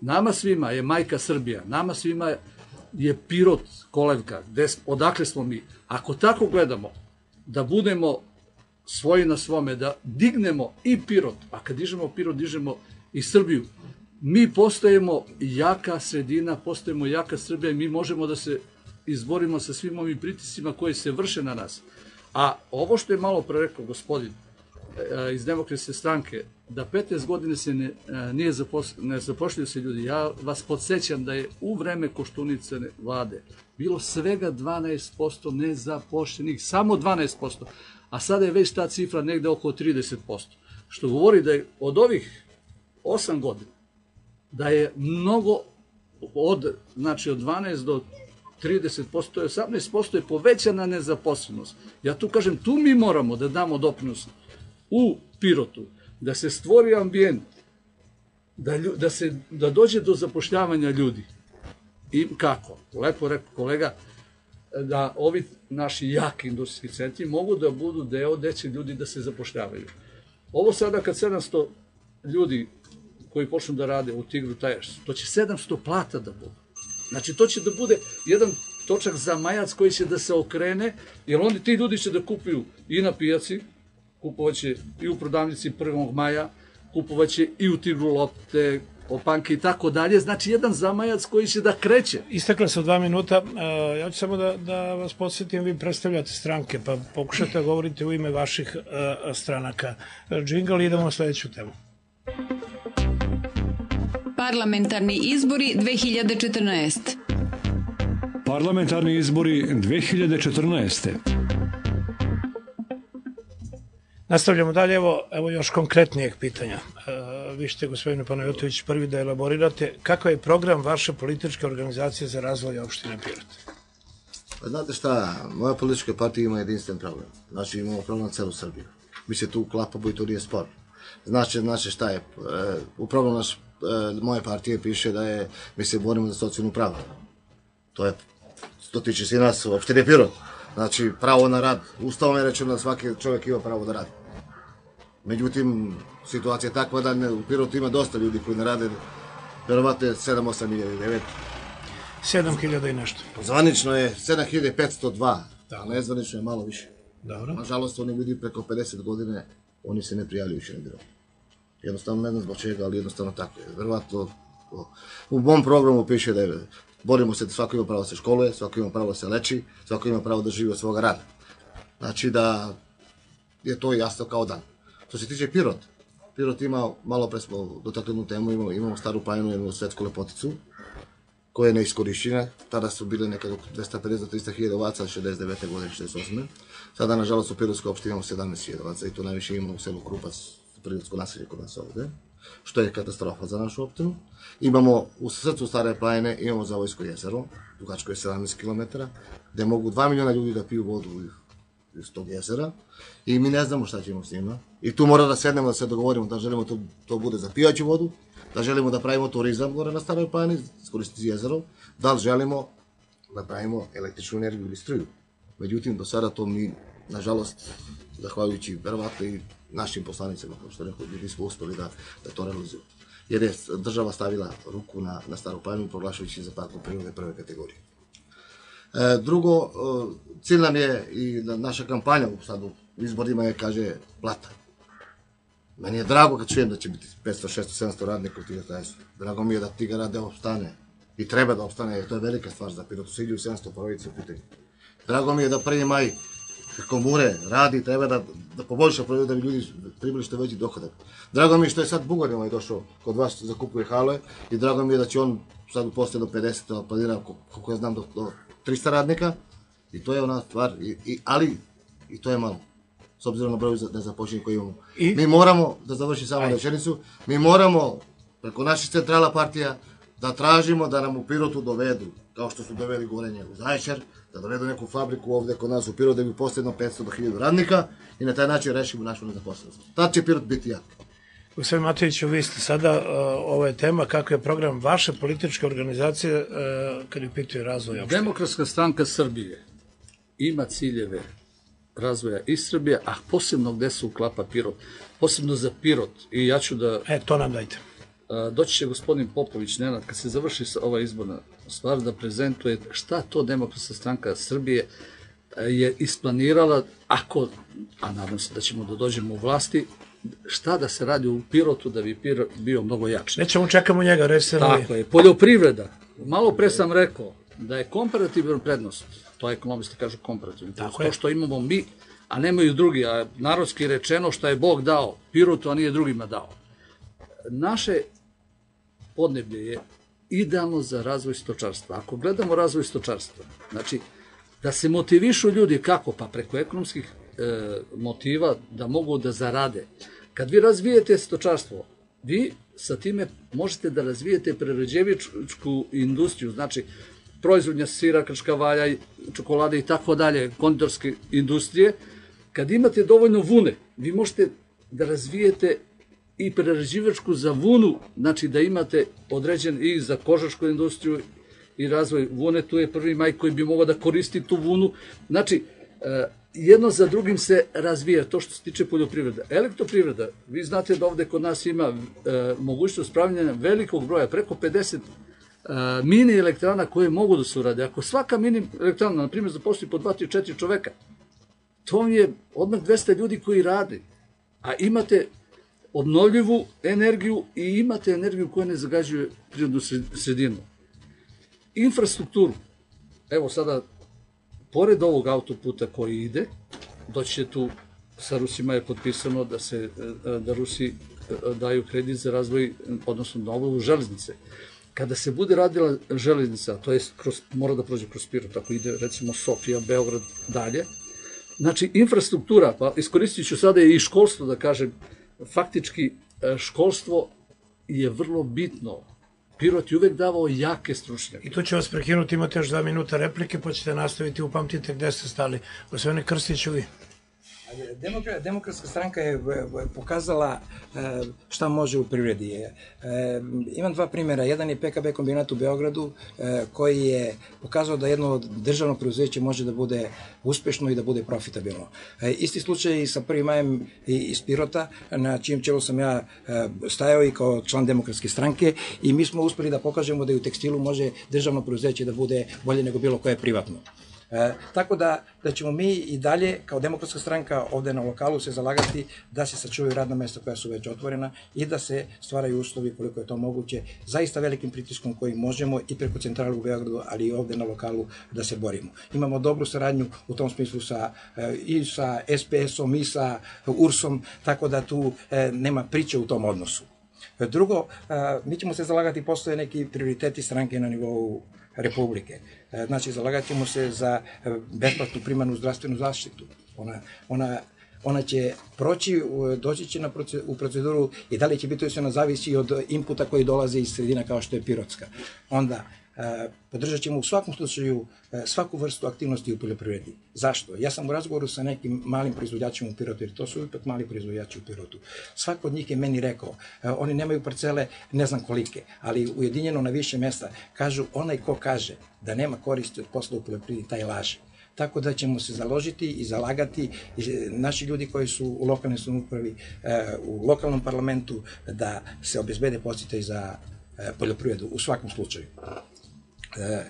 nama svima je majka Srbija, nama svima je Pirot kolevka, odakle smo mi. Ako tako gledamo, da budemo svoji na svome, da dignemo i Pirot, a kad dižemo Pirot, dižemo i Srbiju, mi postajemo jaka sredina, postajemo jaka Srbija i mi možemo da se izborimo sa svim ovim pritiscima koji se vrše na nas. A ovo što je malo pre rekao gospodin iz Demokratske stranke, da petnaest godine se ne, nije zaposl, ne zapošljaju se ljudi, ja vas podsjećam da je u vreme Koštunice vlade bilo svega dvanaest posto nezapošljenih, samo dvanaest posto, a sada je već ta cifra negde oko trideset posto, što govori da je od ovih osam godina, da je mnogo od, znači od dvanaest do trideset posto, to je osamnaest posto je povećana nezaposlenost. Ja tu kažem, tu mi moramo da damo doprinos u Pirotu, da se stvori ambijent, da, da, se, da dođe do zapošljavanja ljudi. I kako? Lepo rekao kolega, da ovi naši jaki industrijski centri mogu da budu deo gde će ljudi da se zapošljavaju. Ovo sada kad sedamsto ljudi koji počnu da rade u Tigru Tires, to će sedamsto plata da budu. Znači to će da bude jedan točak za majac koji će da se okrene, jer onda ti ljudi će da kupuju i na pijaci, kupovaće i u prodavnici prvog maja, kupovaće i u Tigru lopte, opanke i tako dalje. Znači jedan zamajac koji će da kreće. Istakle se dva minuta. Ja ću samo da, da vas podsjetim, vi predstavljate stranke, pa pokušajte da govorite u ime vaših uh, stranaka. Džingal, idemo na sledeću temu. Parlamentarni izbori dve hiljade četrnaeste. Parlamentarni izbori dve hiljade četrnaeste. Nastavljamo dalje, evo, evo još konkretnijeg pitanja. E, vi ćete, gospodine Panajotović, prvi da elaborirate kakav je program vaše političke organizacije za razvoj opštine Pirot? Pa znate šta, moja politička partija ima jedinstven problem. Znači imamo problem na celu Srbiju. Mi se tu uklapamo i to nije spor. Znači, znači šta je, e, u programu naš, e, moje partije piše da je, mi se borimo za socijalnu pravdu. To je, to tiče se i nas u opštini Pirot. Znači, pravo na rad. Ustavom je rečeno da svaki čovjek ima pravo da radi. Međutim, situacija je takva da ne, u Pirotu ima dosta ljudi koji ne rade, verovatno je sedam osam hiljada devet. sedam hiljada i nešto. Zvanično je sedam hiljada petsto dva, a nezvanično je malo više. Dobro. Nažalost, oni ljudi preko pedeset godine, oni se ne prijavljuju više na biro. Jednostavno, ne znam zbog čega, ali jednostavno tako je. Verovatno, u mom programu piše da je, borimo se da svako ima pravo da se školuje, svako ima pravo da se leči, svako ima pravo da živi od svoga rada. Znači da je to jasno kao dan. Što se tiče Pirot, Pirot ima, malo pre smo dotakli jednu temu, imamo, imamo staru planinu, jednu svetsku lepoticu, koja je neiskorišćena. Tada su bile nekada dvesta pedeset do trista hiljada ovaca, šezdeset devete godine, šezdeset osme. Sada, nažalost, u Pirotskoj opštini imamo sedamnaest hiljada ovaca i to najviše imamo u selu Krupac, prirodsko naselje kod nas ovde, što je katastrofa za našu opštinu. Imamo u srcu Stare planine, imamo Zavojsko jezero, dugačko je sedamnaest kilometara, gde mogu dva miliona ljudi da piju vodu iz tog jezera i mi ne znamo šta ćemo s njima. I tu moramo da sednemo, da se dogovorimo da želimo to, to bude za pijaću vodu, da želimo da pravimo turizam gore na Staroj planini, iskoristiti jezero, da li želimo da pravimo električnu energiju ili struju. Međutim, do sada to mi, nažalost, zahvaljujući verovatno i našim poslanicama, kao što rekao, mi smo uspeli da, da to realizujemo. Jer je država stavila ruku na, na Staru planinu, proglašajući za parkom prirode prve kategorije. E, drugo, cilj nam je i naša kampanja u sad u izborima je, kaže, plata. Meni je drago kad čujem da će biti petsto, šesto, sedamsto radnika u Tigru Tiresu. Drago mi je da Tigar rade opstane i treba da opstane, jer to je velika stvar za Pirot. Silju sedamsto porodica u pitanju. Drago mi je da prvi maj Komure radi, treba da, da poboljša proizvod da bi ljudi primili što veći dohodak. Drago mi je što je sad Bugarin ovaj došao kod vas da kupuje halove i drago mi je da će on sad u posle do pedeset, planira, koliko ja znam, do, do trista radnika i to je ona stvar, i, i, ali i to je malo, s obzirom na broj nezapošljenih koji imamo. I? Mi moramo, da završim samo rečenicu, mi moramo preko naših centrala partija da tražimo da nam u Pirotu dovedu, kao što su doveli Gorenje u Zaječar, da dovedu neku fabriku ovde kod nas u Pirot, da bi posledno petsto do hiljadu radnika i na taj način rešimo našu nezaposlenost. Tad će Pirot biti jak. Gospodin Matejiću, vi ste sada, uh, ovo je tema, kako je program vaše političke organizacije uh, kad je u pitanju razvoja opštine? Demokratska stranka Srbije ima ciljeve razvoja i Srbije, a posebno gde se uklapa Pirot, posebno za Pirot. I ja ću da... E, to nam dajte. doći će gospodin Popović, Nenad, kad se završi ova izborna stvar, da prezentuje šta to Demokratska stranka Srbije je isplanirala, ako, a nadam se da ćemo da dođemo u vlasti, šta da se radi u Pirotu da bi Pirot bio mnogo jači. Nećemo, čekamo njega, reći. Tako je, poljoprivreda. Malo pre sam rekao da je komparativna prednost, to ekonomisti kažu komparativna prednost, to što imamo mi, a nemaju drugi, a narodski rečeno šta je Bog dao Pirotu, a nije drugima dao. Naše podneblje je idealno za razvoj stočarstva. Ako gledamo razvoj stočarstva, znači da se motivišu ljudi kako? Pa preko ekonomskih e, motiva da mogu da zarade. Kad vi razvijete stočarstvo, vi sa time možete da razvijete prerađevičku industriju, znači proizvodnja sira, krčkavalja, čokolade i tako dalje, konditorske industrije. Kad imate dovoljno vune, vi možete da razvijete i prerađivačku za vunu, znači da imate određen i za kožačku industriju i razvoj vune, tu je prvi maj koji bi mogao da koristi tu vunu. Znači, jedno za drugim se razvija, to što se tiče poljoprivreda. Elektroprivreda, vi znate da ovde kod nas ima mogućnost pravljanja velikog broja, preko pedeset mini elektrana koje mogu da se urade. Ako svaka mini elektrana, na primjer, zaposli po dva, tri, četiri čoveka, to je odmah dvesta ljudi koji rade, a imate obnovljivu energiju i imate energiju koja ne zagađuje prirodnu sredinu. Infrastrukturu, evo sada, pored ovog autoputa koji ide, doći će tu, sa Rusima je potpisano da se, da Rusi daju kredit za razvoj, odnosno na obnovu železnice. Kada se bude radila železnica, to je mora da prođe kroz Pirot, ako ide recimo Sofija, Beograd, dalje. Znači, infrastruktura, pa iskoristit ću sada i školstvo da kažem, faktički školstvo je vrlo bitno. Pirot je uvek davao jake stručnjake. I tu ću vas prekinuti, imate još dva minuta replike, pa ćete nastaviti, upamtite gde ste stali. Gospodine Krstiću, vi. Demokratska stranka je pokazala šta može u privredi. Imam dva primjera. Jedan je P K B kombinat u Beogradu koji je pokazao da jedno državno preduzeće može da bude uspešno i da bude profitabilno. Isti slučaj i sa prvim majem iz Pirota, na čijem čelu sam ja stajao i kao član Demokratske stranke, i mi smo uspeli da pokažemo da i u tekstilu može državno preduzeće da bude bolje nego bilo koje privatno. E, tako da, da ćemo mi i dalje kao Demokratska stranka ovde na lokalu se zalagati da se sačuvaju radna mesta koja su već otvorena i da se stvaraju uslovi koliko je to moguće, zaista velikim pritiskom koji možemo i preko centrale u Beogradu, ali i ovde na lokalu da se borimo. Imamo dobru saradnju u tom smislu sa, e, i sa S P S-om i sa U R S-om, tako da tu e, nema priče u tom odnosu. E, drugo, e, mi ćemo se zalagati, postoje neki prioriteti stranke na nivou Republike. Znači, zalagat ćemo se za besplatnu primarnu zdravstvenu zaštitu. Ona, ona, ona će proći, doći će na proce, u proceduru i da li će biti, to sve zavisi od inputa koji dolaze iz sredina kao što je Pirotska. Onda, podržat ćemo u svakom slučaju svaku vrstu aktivnosti u poljoprivredi. Zašto? Ja sam u razgovoru sa nekim malim proizvođačima u Pirotu, jer to su ipak mali proizvođači u Pirotu. Svako od njih je meni rekao, oni nemaju parcele ne znam kolike, ali ujedinjeno na više mesta, kažu onaj ko kaže da nema koristi od posla u poljoprivredi, taj laže. Tako da ćemo se založiti i zalagati naši ljudi koji su u lokalnoj samoupravi, u lokalnom parlamentu, da se obezbede podsticaji za poljoprivredu u svakom slučaju. E,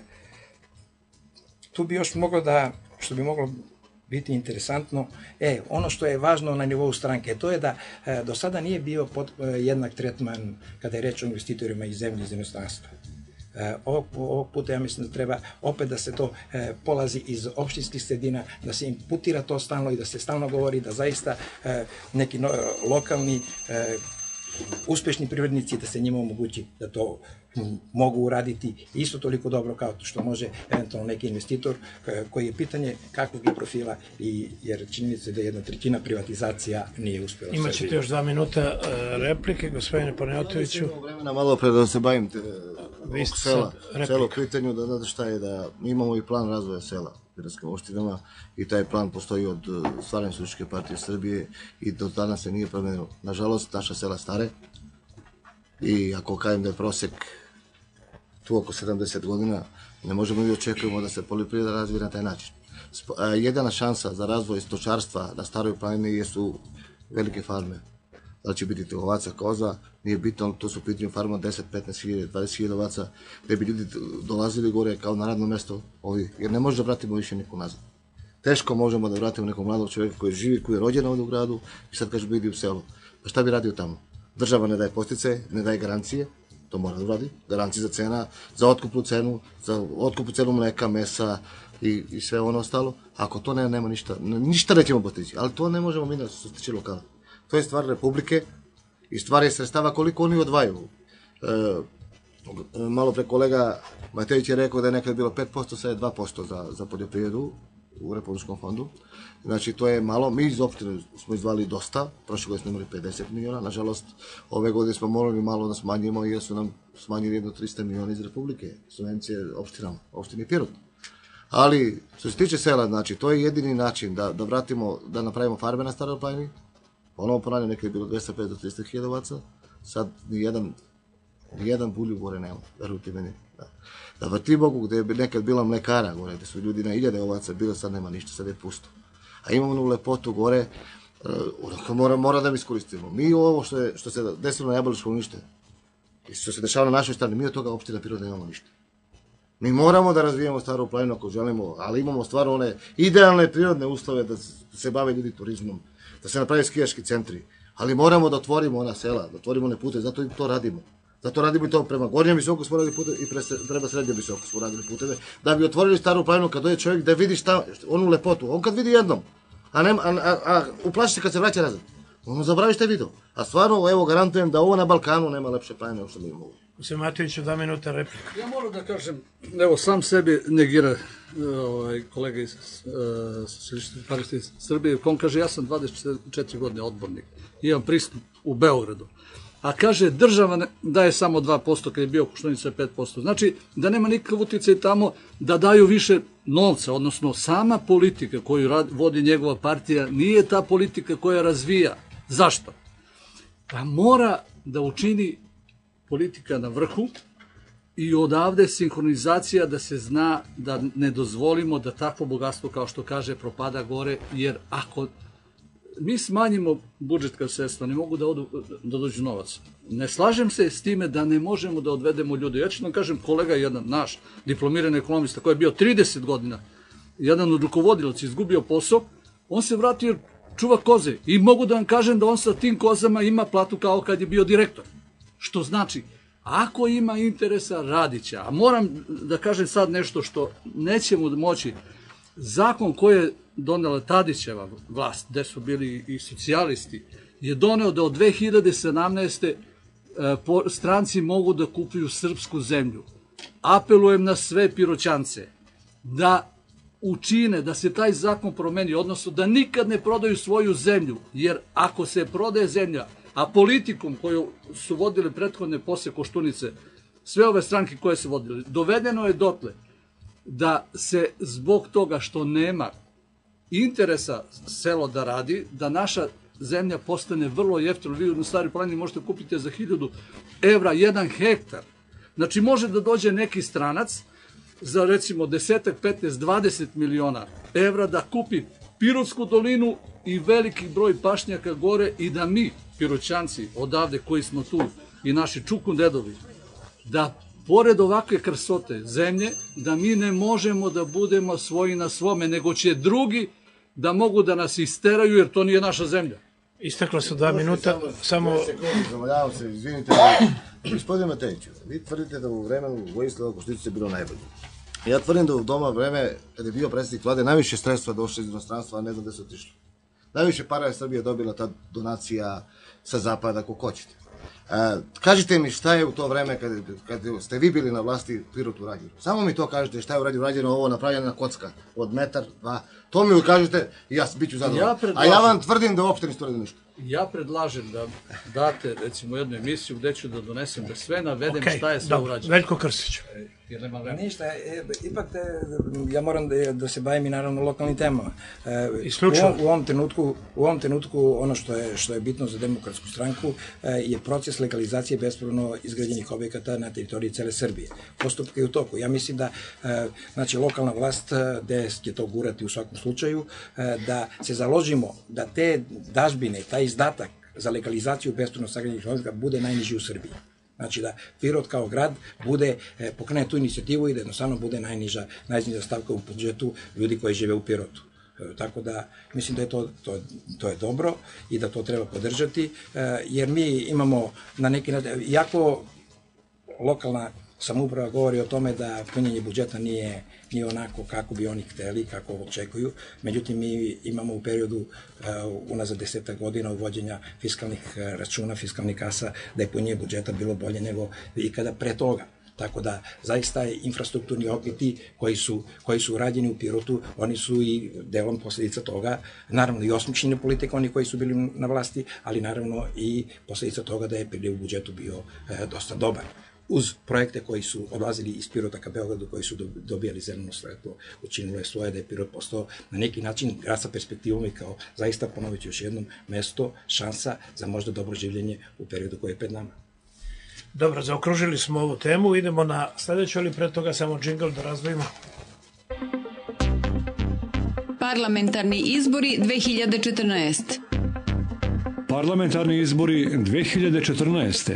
tu bi još moglo da, što bi moglo biti interesantno, e, ono što je važno na nivou stranke, to je da e, do sada nije bio pod, e, jednak tretman kada je reč o investitorima iz zemlje i iz inostranstva. E, ovog, ovog puta ja mislim da treba opet da se to e, polazi iz opštinskih sredina, da se imputira to stalno i da se stalno govori da zaista e, neki no, lokalni e, uspešni privrednici, da se njima omogući da to mogu uraditi isto toliko dobro kao što može eventualno neki investitor koji je pitanje kakvog je profila, i, jer činjenica je da jedna trećina privatizacija nije uspjela. Imaćete još dva minuta replike, gospodine Panajotoviću. Imamo vremena malo pre da se bavim oko sela, celo pitanju, da znate šta je, da mi imamo i plan razvoja sela u piratskim opštinama i taj plan postoji od stvaranja Socijalističke partije Srbije i do danas se nije promenilo. Nažalost, naša sela stare i ako kažem da je prosek tu oko sedamdeset godina, ne možemo i očekujemo da se poljoprivreda razvije na taj način. Jedina šansa za razvoj stočarstva na staroj planini jesu velike farme. da li će biti ovaca, koza, nije bitno, to su u pitanju farma deset, petnaest hiljada, dvadeset hiljada ovaca, gde bi ljudi dolazili gore kao na radno mesto, ovi, jer ne može da vratimo više nikom nazad. Teško možemo da vratimo nekog mladog čovjeka koji živi, koji je rođen ovdje u gradu i sad kaže bi idi u selo. Pa šta bi radio tamo? Država ne daje postice, ne daje garancije, to mora da uradi, garancije za cena, za otkupnu cenu, za otkupnu cenu mleka, mesa i, i sve ono ostalo. Ako to ne, nema ništa, ništa nećemo postići, ali to ne možemo mi da se stiče lokala. To je stvar Republike i stvar je sredstava koliko oni odvajaju. E, malo pre kolega Matejić je rekao da je nekad bilo pet posto, sad je dva posto za, za poljoprivredu u Republičkom fondu. Znači, to je malo. Mi iz opštine smo izdvali dosta, prošle godine smo imali pedeset miliona, nažalost, ove godine smo morali malo da smanjimo jer su nam smanjili jedno trista miliona iz Republike, subvencije opštinama, opštini Pirot. Ali, što se tiče sela, znači, to je jedini način da, da vratimo, da napravimo farme na Staroj planini. Ponovo ponavljam, nekada je bilo dvesta pedeset do trista hiljada ovaca, sad nijedan, nijedan bulju gore nema, verujte meni. Da, da vrtimo gde je nekad bila mlekara gore, gde su ljudi na hiljade ovaca bilo, sad nema ništa, sad je pusto. A imamo onu lepotu gore, uh, mora, mora da mi iskoristimo. Mi ovo što, je, što se desilo na Jablaničkom unište, i što se dešava na našoj strani, mi od toga opština Pirot nemamo ništa. Mi moramo da razvijemo Staru planinu ako želimo, ali imamo stvarno one idealne prirodne uslove da se bave ljudi turizmom, da se napravi skijaški centri, ali moramo da otvorimo ona sela, da otvorimo one pute, zato i to radimo. Zato radimo i to prema Gornjem Visoku smo radili puteve i prema Srednjem Visoku smo radili puteve, da bi otvorili Staru planinu kad dođe čovjek da vidi šta, onu lepotu. On kad vidi jednom, a, nema, a, a, a uplaši se kad se vraća nazad, ono zabravi šta je vidio. A stvarno, evo, garantujem da ovo na Balkanu nema lepše planine što mi imamo. Gospodin Matoviću, dva minuta replika. Ja moram da kažem, evo, sam sebi negira ovaj, kolega iz Socijalističke partije Srbije, on kaže, ja sam dvadeset četiri godine odbornik, imam pristup u Beogradu. A kaže, država daje samo dva posto kad je bio Koštunica pet posto. Znači, da nema nikakav uticaj tamo da daju više novca, odnosno sama politika koju vodi njegova partija nije ta politika koja razvija. Zašto? Pa mora da učini politika na vrhu i odavde sinhronizacija da se zna da ne dozvolimo da takvo bogatstvo, kao što kaže, propada gore, jer ako mi smanjimo budžetska sredstva, ne mogu da, odu, da dođu novac. Ne slažem se s time da ne možemo da odvedemo ljude. Ja ću vam kažem, kolega jedan naš, diplomirani ekonomista, koji je bio trideset godina, jedan od rukovodilaca, izgubio posao, on se vratio čuva koze i mogu da vam kažem da on sa tim kozama ima platu kao kad je bio direktor. Što znači, ako ima interesa, radit će. A moram da kažem sad nešto što nećemo moći. Zakon koji je donela Tadićeva vlast, gde su bili i socijalisti, je doneo da od dve hiljade sedamnaeste. stranci mogu da kupuju srpsku zemlju. Apelujem na sve Piroćance da učine, da se taj zakon promeni, odnosno da nikad ne prodaju svoju zemlju, jer ako se prodaje zemlja, a politikom koju su vodili prethodne posle Koštunice, sve ove stranke koje se vodili, dovedeno je dotle da se zbog toga što nema interesa selo da radi, da naša zemlja postane vrlo jeftino. Vi u Staroj planini možete kupiti za hiljadu evra jedan hektar. Znači može da dođe neki stranac za recimo desetak, petnaest, dvadeset miliona evra da kupi Pirotsku dolinu i veliki broj pašnjaka gore i da mi, Piroćanci, odavde koji smo tu i naši čukundedovi, da pored ovakve krsote zemlje, da mi ne možemo da budemo svoji na svome, nego će drugi da mogu da nas isteraju, jer to nije naša zemlja. Istaklo su dva minuta, samo... Zavoljavam se, izvinite, gospodine Matejiću, vi tvrdite da u vremenu Vojislava Koštunice je bilo najbolje. Ja tvrdim da u doma vreme, kada je bio predsjednik vlade, najviše sredstva došlo iz inostranstva, a ne znam gde su otišli. Najviše para je Srbija dobila ta donacija sa zapada, ako hoćete. Kažite mi šta je u to vreme kada ste vi bili na vlasti u Pirotu rađeno. Samo mi to kažete šta je urađeno, rađeno ovo napravljena kocka od metar, dva. To mi kažete i ja bit ću zadovoljan. A ja vam tvrdim da uopšte niste uradili ništa. Ja predlažem da date recimo jednu emisiju gde ću da donesem, da sve navedem šta je sve urađeno. Veljko Krstić. Ništa, ipak ja moram da se bavim i naravno lokalnim temama. U ovom trenutku, u ovom trenutku ono što je bitno za Demokratsku stranku je proces legalizacije bespravno izgrađenih objekata na teritoriji cele Srbije. Postupak je u toku. Ja mislim da znači lokalna vlast, gde će to gurati u svakom slučaju, da se založimo da te dažbine, taj izdatak za legalizaciju bespravno sagrađenih objekata bude najniži u Srbiji. Znači da Pirot kao grad bude, pokrene tu inicijativu i da jednostavno bude najniža, najniža stavka u budžetu ljudi koji žive u Pirotu. Tako da mislim da je to, to, to je dobro i da to treba podržati, jer mi imamo na neki način, jako lokalna samouprava govori o tome da punjenje budžeta nije, nije onako kako bi oni hteli, kako očekuju. Međutim, mi imamo u periodu uh, unazad deseta godina uvođenja fiskalnih uh, računa, fiskalnih kasa, da je punjenje budžeta bilo bolje nego ikada pre toga. Tako da, zaista je infrastrukturni objekti koji su, koji su urađeni u Pirotu, oni su i delom posledica toga, naravno i osmišljene politike, oni koji su bili na vlasti, ali naravno i posledica toga da je priliv u budžetu bio uh, dosta dobar. Uz projekte koji su odlazili iz Pirota ka Beogradu, koji su dobijali zeleno svetlo, učinilo je svoje da je Pirot postao na neki način grad sa perspektivom i kao, zaista ponoviti još jednom, mesto, šansa za možda dobro življenje u periodu koji je pred nama. Dobro, zaokružili smo ovu temu, idemo na sledeću, ali pre toga samo džingl da razvojimo. Parlamentarni izbori dve hiljade četrnaeste. Parlamentarni izbori dve hiljade četrnaeste.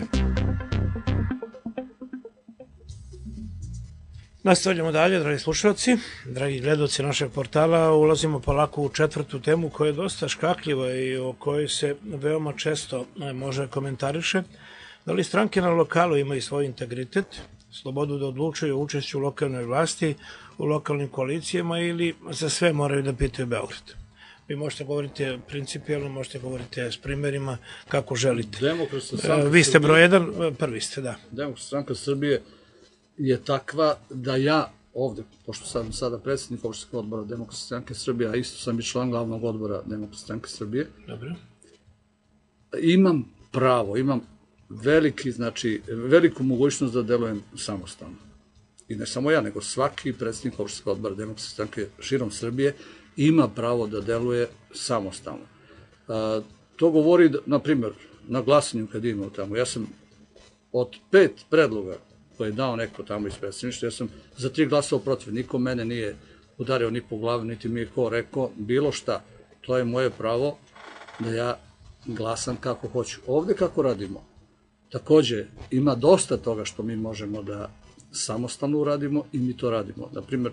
Nastavljamo dalje, dragi slušalci, dragi gledoci našeg portala, ulazimo polako u četvrtu temu koja je dosta škakljiva i o kojoj se veoma često može komentariše. Da li stranke na lokalu imaju svoj integritet, slobodu da odlučuju o učešću u lokalnoj vlasti, u lokalnim koalicijama ili za sve moraju da pitaju Beograd? Vi možete govoriti principijalno, možete govoriti s primjerima kako želite. Vi ste broj jedan, prvi ste, da. Demokratska stranka Srbije je takva da ja ovde, pošto sam sada predsjednik opštinskog odbora Demokratske stranke Srbije, a isto sam i član glavnog odbora Demokratske stranke Srbije, dobro, imam pravo, imam veliki, znači, veliku mogućnost da delujem samostalno. I ne samo ja, nego svaki predsjednik opštinskog odbora Demokratske stranke širom Srbije ima pravo da deluje samostalno. A, to govori, na primjer, na glasanju kad imamo tamo, ja sam od pet predloga koje je dao neko tamo iz predsjedništva, ja sam za tri glasao protiv, niko mene nije udario ni po glavi, niti mi je ko rekao, bilo šta. To je moje pravo da ja glasam kako hoću. Ovde kako radimo, takođe ima dosta toga što mi možemo da samostalno uradimo i mi to radimo. Naprimjer,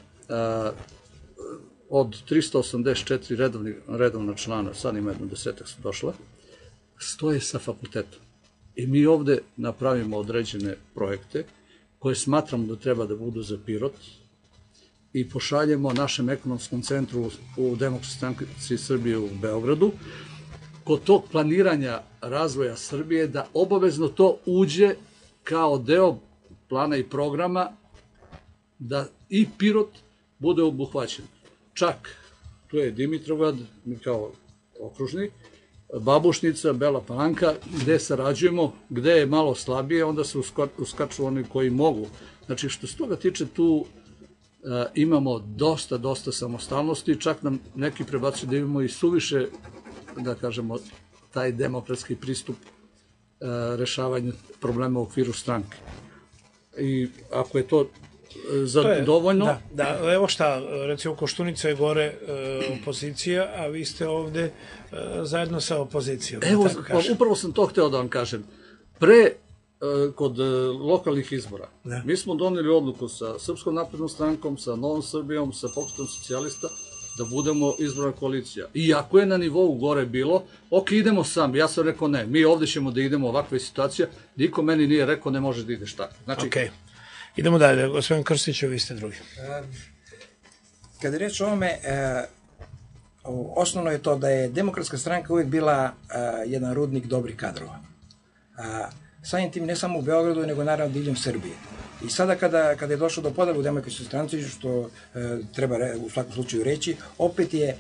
od trista osamdeset četiri redovna člana, sad ima jedno desetak su došla, stoje sa fakultetom. I mi ovde napravimo određene projekte koje smatramo da treba da budu za Pirot i pošaljemo našem ekonomskom centru u Demokratskoj stranci Srbije u Beogradu kod tog planiranja razvoja Srbije da obavezno to uđe kao deo plana i programa da i Pirot bude obuhvaćen. Čak, tu je Dimitrovgrad, mi kao okružni, Babušnica, Bela Palanka, gde sarađujemo, gde je malo slabije, onda se uskaču oni koji mogu. Znači, što se toga tiče, tu imamo dosta, dosta samostalnosti, čak nam neki prebacuju da imamo i suviše, da kažemo, taj demokratski pristup rešavanju problema u okviru stranke. I ako je to dovoljno... Da, da, evo šta, recimo Koštunica je gore opozicija, a vi ste ovde zajedno sa opozicijom. Evo, upravo sam to hteo da vam kažem. Pre, kod lokalnih izbora, mi smo doneli odluku sa Srpskom naprednom strankom, sa Novom Srbijom, sa Pokretom socijalista, da budemo izborna koalicija. Iako je na nivou gore bilo, ok, idemo sam. Ja sam rekao ne, mi ovde ćemo da idemo ovakve situacije, niko meni nije rekao ne može da ideš tako. Znači, ok. Idemo dalje, gospodin Krstiću, vi ste drugi. Kada je reč o ovome, osnovno je to da je Demokratska stranka uvijek bila jedan rudnik dobrih kadrova. Samim tim ne samo u Beogradu, nego naravno diljem Srbije. I sada kada, kada je došlo do podela u Demokratskoj stranci, što treba u svakom slučaju reći, opet je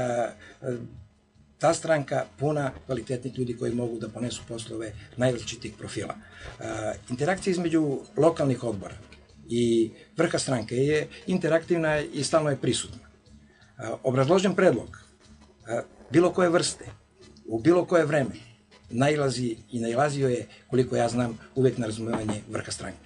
ta stranka puna kvalitetnih ljudi koji mogu da ponesu poslove najrazličitih profila. Interakcija između lokalnih odbora i vrha stranke je interaktivna i stalno je prisutna. Obrazložen predlog bilo koje vrste, u bilo koje vreme, nailazi i nailazio je, koliko ja znam, uvek na razumevanje vrha stranke.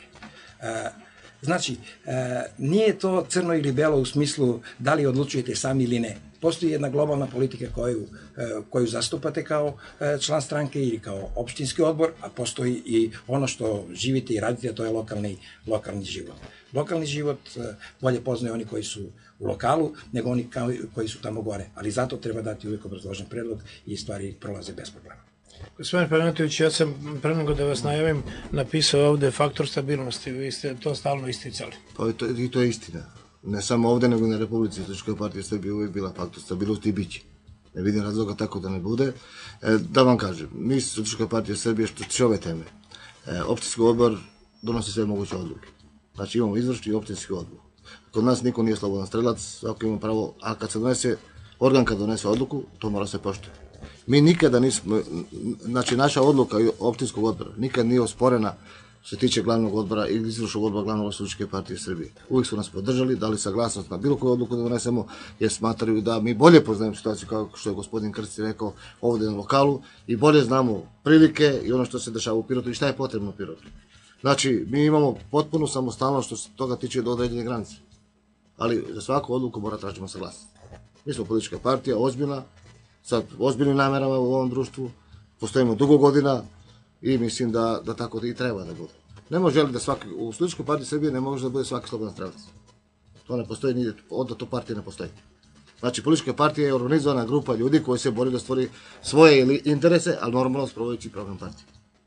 Znači, nije to crno ili belo u smislu da li odlučujete sami ili ne. postoji jedna globalna politika koju, koju zastupate kao član stranke ili kao opštinski odbor, a postoji i ono što živite i radite, a to je lokalni, lokalni život. Lokalni život bolje poznaju oni koji su u lokalu, nego oni koji su tamo gore, ali zato treba dati uvijek obrazložen predlog i stvari prolaze bez problema. Gospodin Permatović, ja sam pre nego da vas najavim napisao ovde faktor stabilnosti, vi ste to stalno isticali. Pa i to je istina. Ne samo ovde, nego i na Republici Socijalistička partija Srbije uvijek bila faktor stabilnosti i bit će. Ne vidim razloga tako da ne bude. Da vam kažem, mi Socijalistička partija Srbije što tiče ove teme, opštinski odbor donosi sve moguće odluke. Znači imamo izvršni i opštinski odbor. Kod nas niko nije slobodan strelac, svako ima pravo, a kad se donese, organ kad donese odluku, to mora se poštovati. Mi nikada nismo, znači naša odluka opštinskog odbora nikad nije osporena što se tiče glavnog odbora ili izvršnog odbora glavnog Socijalističke partije Srbije. Uvijek su nas podržali, dali saglasnost na bilo koju odluku da donesemo, jer smatraju da mi bolje poznajemo situaciju kao što je gospodin Krstić rekao ovde na lokalu i bolje znamo prilike i ono što se dešava u Pirotu i šta je potrebno u Pirotu. Znači, mi imamo potpunu samostalnost što se toga tiče do određene granice, ali za svaku odluku mora tražimo saglasnost. Mi smo politička partija, ozbiljna, sa ozbiljnim namerama u ovom društvu, postojimo dugo godina i mislim da, da tako i treba da bude. Ne može da svaki, u Socijalističkoj partiji Srbije ne može da bude svaki slobodan strelac. To ne postoji, nigde, onda to partija ne postoji. Znači, politička partija je organizovana grupa ljudi koji se bori da stvori svoje interese, ali normalno sprovodeći program partije.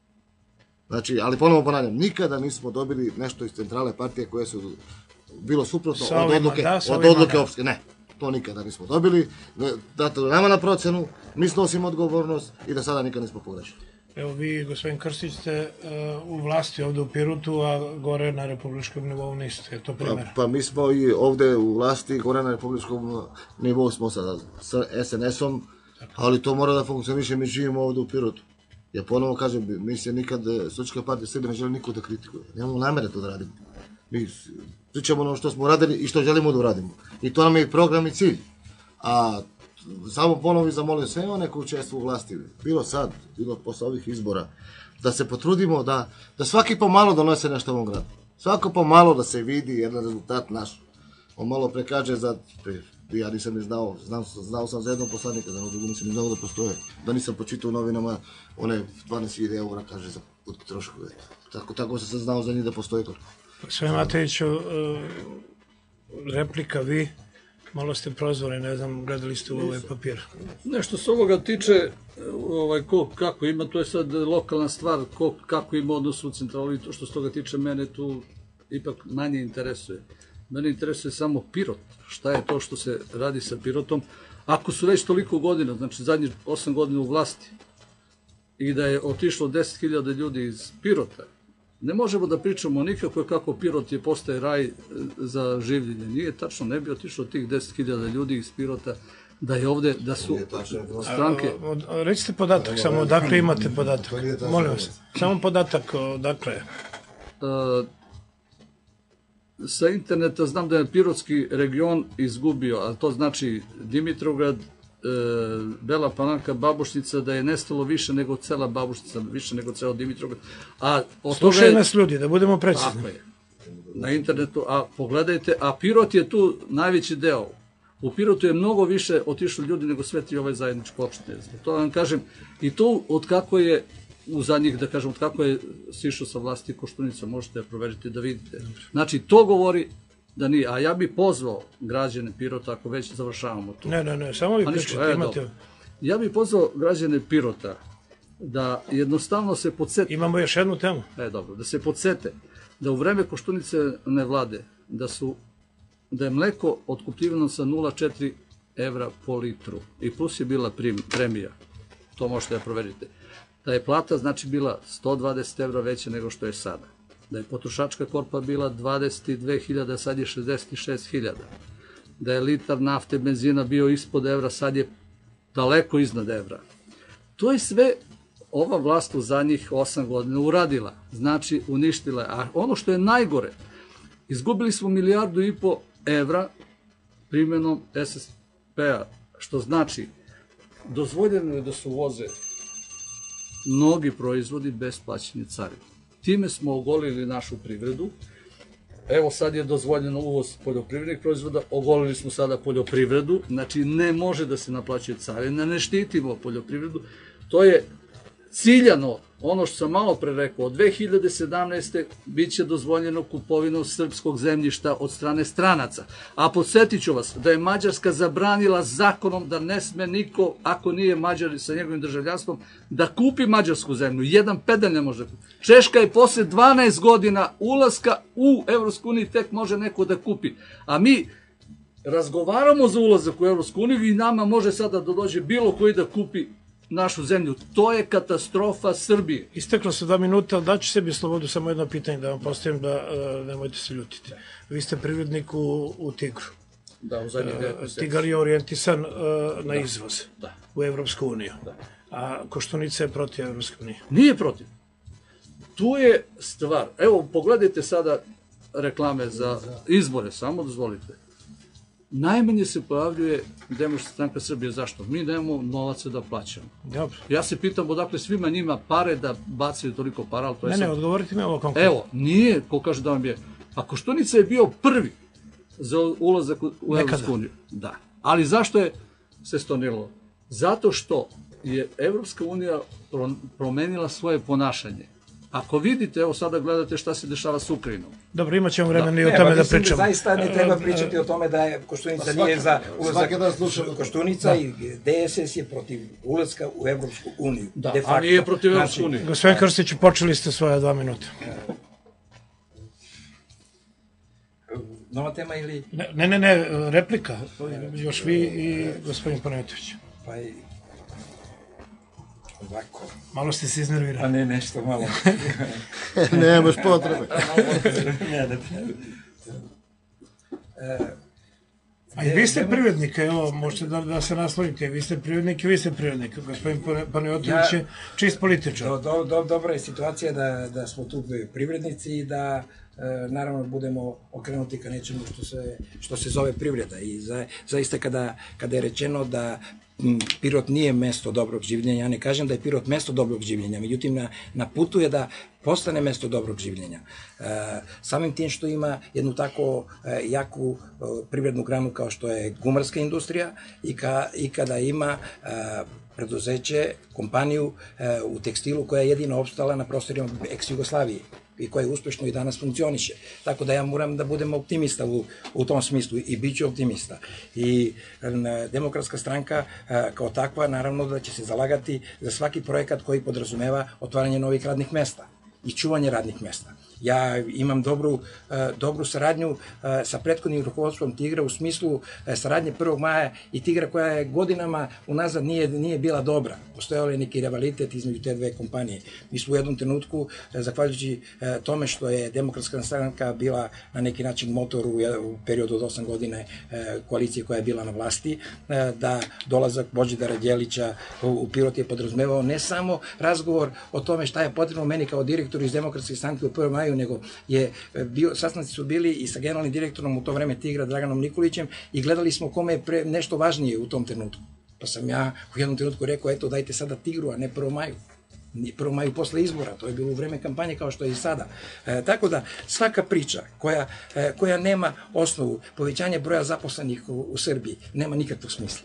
Znači, ali ponovo ponavljam, nikada nismo dobili nešto iz centrale partije koje su bilo suprotno od odluke, od odluke opštine. Ne. To nikada nismo dobili, date nama na procenu, mi snosimo odgovornost i da sada nikad nismo pogrešili. Evo vi, gospodin Krstić, ste u vlasti ovde u Pirotu, a gore na republičkom nivou niste, je to primjer? Pa mi smo i ovde u vlasti, gore na republičkom nivou smo sa S N S-om, ali to mora da funkcioniše, mi živimo ovde u Pirotu. Ja ponovo kažem, mi se nikad, Socijalistička partija Srbije ne želi niko da kritikuje, nemamo namere to da radimo. Mi pričamo ono što smo radili i što želimo da uradimo. I to nam je program i cilj. A samo ponovo i zamolio sve one koji učestvuju u vlasti, bilo sad, bilo posle ovih izbora, da se potrudimo da, da svaki pomalo donose nešto u ovom gradu. Svako pomalo da se vidi jedan rezultat naš. On malo pre kaže za, ja nisam ni znao, znao, znao sam za jednog poslanika, za drugo nisam ni znao da postoje. Da nisam počitao u novinama, one dvanaest hiljada eura kaže za putke troškove. Tako, tako sam sad znao za njih da postoje. Sve Matejiću, replika vi, malo ste prozvali, ne znam, gledali ste u ovaj papir. Nešto se ovoga tiče, ovaj, ko, kako ima, to je sad lokalna stvar, ko, kako ima odnos u centrali, to što se toga tiče mene tu ipak manje interesuje. Mene interesuje samo Pirot, šta je to što se radi sa Pirotom, ako su već toliko godina, znači zadnjih osam godina u vlasti, i da je otišlo deset hiljada ljudi iz Pirota, ne možemo da pričamo nikako kako Pirot je postaje raj za življenje. Nije tačno, ne bi otišlo tih deset hiljada ljudi iz Pirota, da je ovde, da su stranke... Recite podatak, samo odakle imate podatak, molim vas, samo podatak odakle je. Sa interneta znam da je Pirotski region izgubio, a to znači Dimitrovgrad, Bela Palanka, Babušnica, da je nestalo više nego cela Babušnica, više nego ceo Dimitrovgrad. Slušaju nas ljudi, da budemo precizni. Tako je. Na internetu, a pogledajte, a Pirot je tu najveći deo. U Pirotu je mnogo više otišlo ljudi nego sve tri ove zajedničke opštine. To vam kažem, i to od kako je u zadnjih, da kažem, od kako je sišao sa vlasti Koštunica, možete da proverite da vidite. Znači, to govori da nije, a ja bih pozvao građane Pirota, ako već završavamo to. Ne, ne, ne, samo vi pričate, imate... Ja bih pozvao građane Pirota da jednostavno se podsete... Imamo još jednu temu. E, dobro, da se podsete da u vreme Koštunicine vlade, da su, da je mleko otkupljivano sa nula zarez četiri evra po litru i plus je bila premija, to možete da proverite. Da je plata, znači, bila sto dvadeset evra veća nego što je sada. Da je potrošačka korpa bila dvadeset dve hiljade, sad je šezdeset šest hiljada. Da je litar nafte, benzina bio ispod evra, sad je daleko iznad evra. To je sve ova vlast u zadnjih osam godina uradila, znači uništila. A ono što je najgore, izgubili smo milijardu i po evra primjenom S S P-a, što znači dozvoljeno je da se uvoze mnogi proizvodi bez plaćanja carine. Time smo ogolili našu privredu evo sad je dozvoljeno uvoz poljoprivrednih proizvoda, ogolili smo sada poljoprivredu, znači ne može da se naplaćuje carina, ne štitimo poljoprivredu, to je ciljano, ono što sam malo pre rekao, od dve hiljade sedamnaeste bit će dozvoljeno kupovinu srpskog zemljišta od strane stranaca. A podsjetit ću vas da je Mađarska zabranila zakonom da ne sme niko, ako nije Mađar sa njegovim državljanstvom, da kupi mađarsku zemlju. Jedan pedalj ne može kupiti. Češka je posle dvanaest godina ulaska u Evropsku uniju tek može neko da kupi. A mi razgovaramo za ulazak u Evropsku uniju i nama može sada da dođe bilo koji da kupi našu zemlju. To je katastrofa Srbije. Isteklo se dva minuta, daću sebi slobodu samo jedno pitanje da vam postavim, da nemojte se ljutiti. Vi ste privrednik u, u Tigru. Da, u zadnjih devet meseci. Tigar je orijentisan na izvoz da. u Evropsku uniju. Da. A Koštunica je protiv Evropske unije. Nije protiv. Tu je stvar. Evo, pogledajte sada reklame za izbore, samo dozvolite. Najmanje se pojavljuje Demokratska stranka Srbije. Zašto? Mi nemamo novaca da plaćamo. Dobro. Ja se pitam odakle svima njima pare da bacaju toliko para, ali to je Ne, sad... ne, odgovorite mi ovo konkretno. Evo, nije, ko kaže da vam je... A Koštunica je bio prvi za ulazak u Evropsku uniju. Da. Ali zašto je se stonilo? Zato što je Evropska unija promenila svoje ponašanje. Ako vidite, evo sada gledate šta se dešava s Ukrajinom. Dobro, imat ćemo vremena i o tome da pričamo. Zaista ne treba pričati o tome da je Koštunica nije za ulazak. Koštunica i D S S je protiv ulaska u Evropsku uniju. Da, a nije protiv Evropsku uniju. Gospodin Krstiću, počeli ste svoje dva minuta. Nova tema ili... Ne, ne, ne, replika. Još vi i gospodin Panajtović. Pa i... Ovako. Malo ste se iznervirali. A ne, nešto malo. Nemaš potrebe. Ne, ne. A i vi ste privrednik, evo, možete da, da se naslovite, vi ste privrednik i vi ste privrednik. Gospodin Panajtović je čist političar. Do, do, do, dobra je situacija da, da smo tu privrednici i da e, naravno budemo okrenuti ka nečemu što se, što se zove privreda. I za, zaista kada, kada je rečeno da Pirot nije mesto dobrog življenja, ja ne kažem da je Pirot mesto dobrog življenja, međutim na, na putu je da postane mesto dobrog življenja. E, samim tim što ima jednu tako e, jaku e, privrednu granu kao što je gumarska industrija i, ka, i kada ima e, preduzeće, kompaniju e, u tekstilu koja je jedino opstala na prostorima ex-Jugoslavije i koja uspešno i danas funkcioniše. Tako da ja moram da budem optimista u, u tom smislu i bit ću optimista. I Demokratska stranka kao takva naravno da će se zalagati za svaki projekat koji podrazumeva otvaranje novih radnih mesta i čuvanje radnih mesta. Ja imam dobru, dobru saradnju sa prethodnim rukovodstvom Tigra u smislu saradnje prvog maja i Tigra koja je godinama unazad nije, nije bila dobra. Postojao je neki rivalitet između te dve kompanije. Mi smo u jednom trenutku, zahvaljujući tome što je Demokratska stranka bila na neki način motor u, u periodu od osam godine koalicije koja je bila na vlasti, da dolazak Božidara Đelića u, u Pirot je podrazumevao ne samo razgovor o tome šta je potrebno meni kao direktoru iz Demokratske stranke u prvom maju, nego je bio, sastanci su bili i sa generalnim direktorom u to vreme Tigra, Draganom Nikolićem, i gledali smo kome je pre, nešto važnije u tom trenutku. Pa sam ja u jednom trenutku rekao, eto, dajte sada Tigru, a ne prvom maju. Prvom maju posle izbora, to je bilo u vreme kampanje kao što je i sada. E, tako da svaka priča koja, e, koja nema osnovu povećanja broja zaposlenih u, u Srbiji nema nikakvog smisla.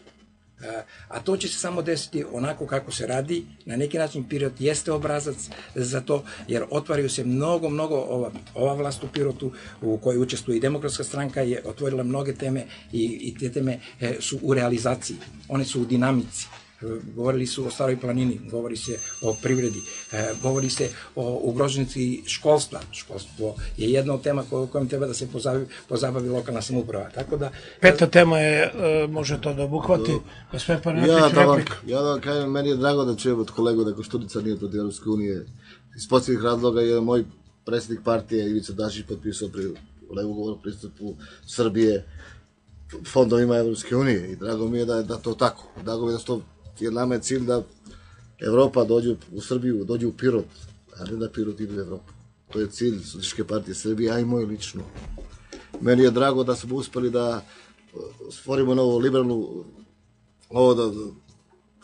A to će se samo desiti onako kako se radi. Na neki način Pirot jeste obrazac za to, jer otvaraju se mnogo, mnogo, ova, ova vlast u Pirotu u kojoj učestvuje i Demokratska stranka je otvorila mnoge teme i, i te teme e, su u realizaciji, one su u dinamici. Govorili su o Staroj planini, govori se o privredi, e, govori se o ugroženosti školstva. Školstvo je jedna od tema koj, kojom treba da se pozabavi, pozabavi lokalna samouprava. Tako da, Peta tema je, e, može to da obuhvati, gospodin Panajtović, replika. Ja da vam kažem, meni je drago da čujem od kolegu da Koštunica nije protiv Evropske unije. Iz posljednjih razloga je moj predsjednik partije Ivica Dačić potpisao pri levu govor pristupu Srbije fondovima Evropske unije i drago mi je da je da to tako. Drago mi je da to, jer nama je cilj da Evropa dođe u Srbiju, dođe u Pirot, a ne da Pirot ide u Evropu. To je cilj Socijalističke partije Srbije, a i moj lično. Meni je drago da smo uspeli da stvorimo novu liberalnu, ovo da,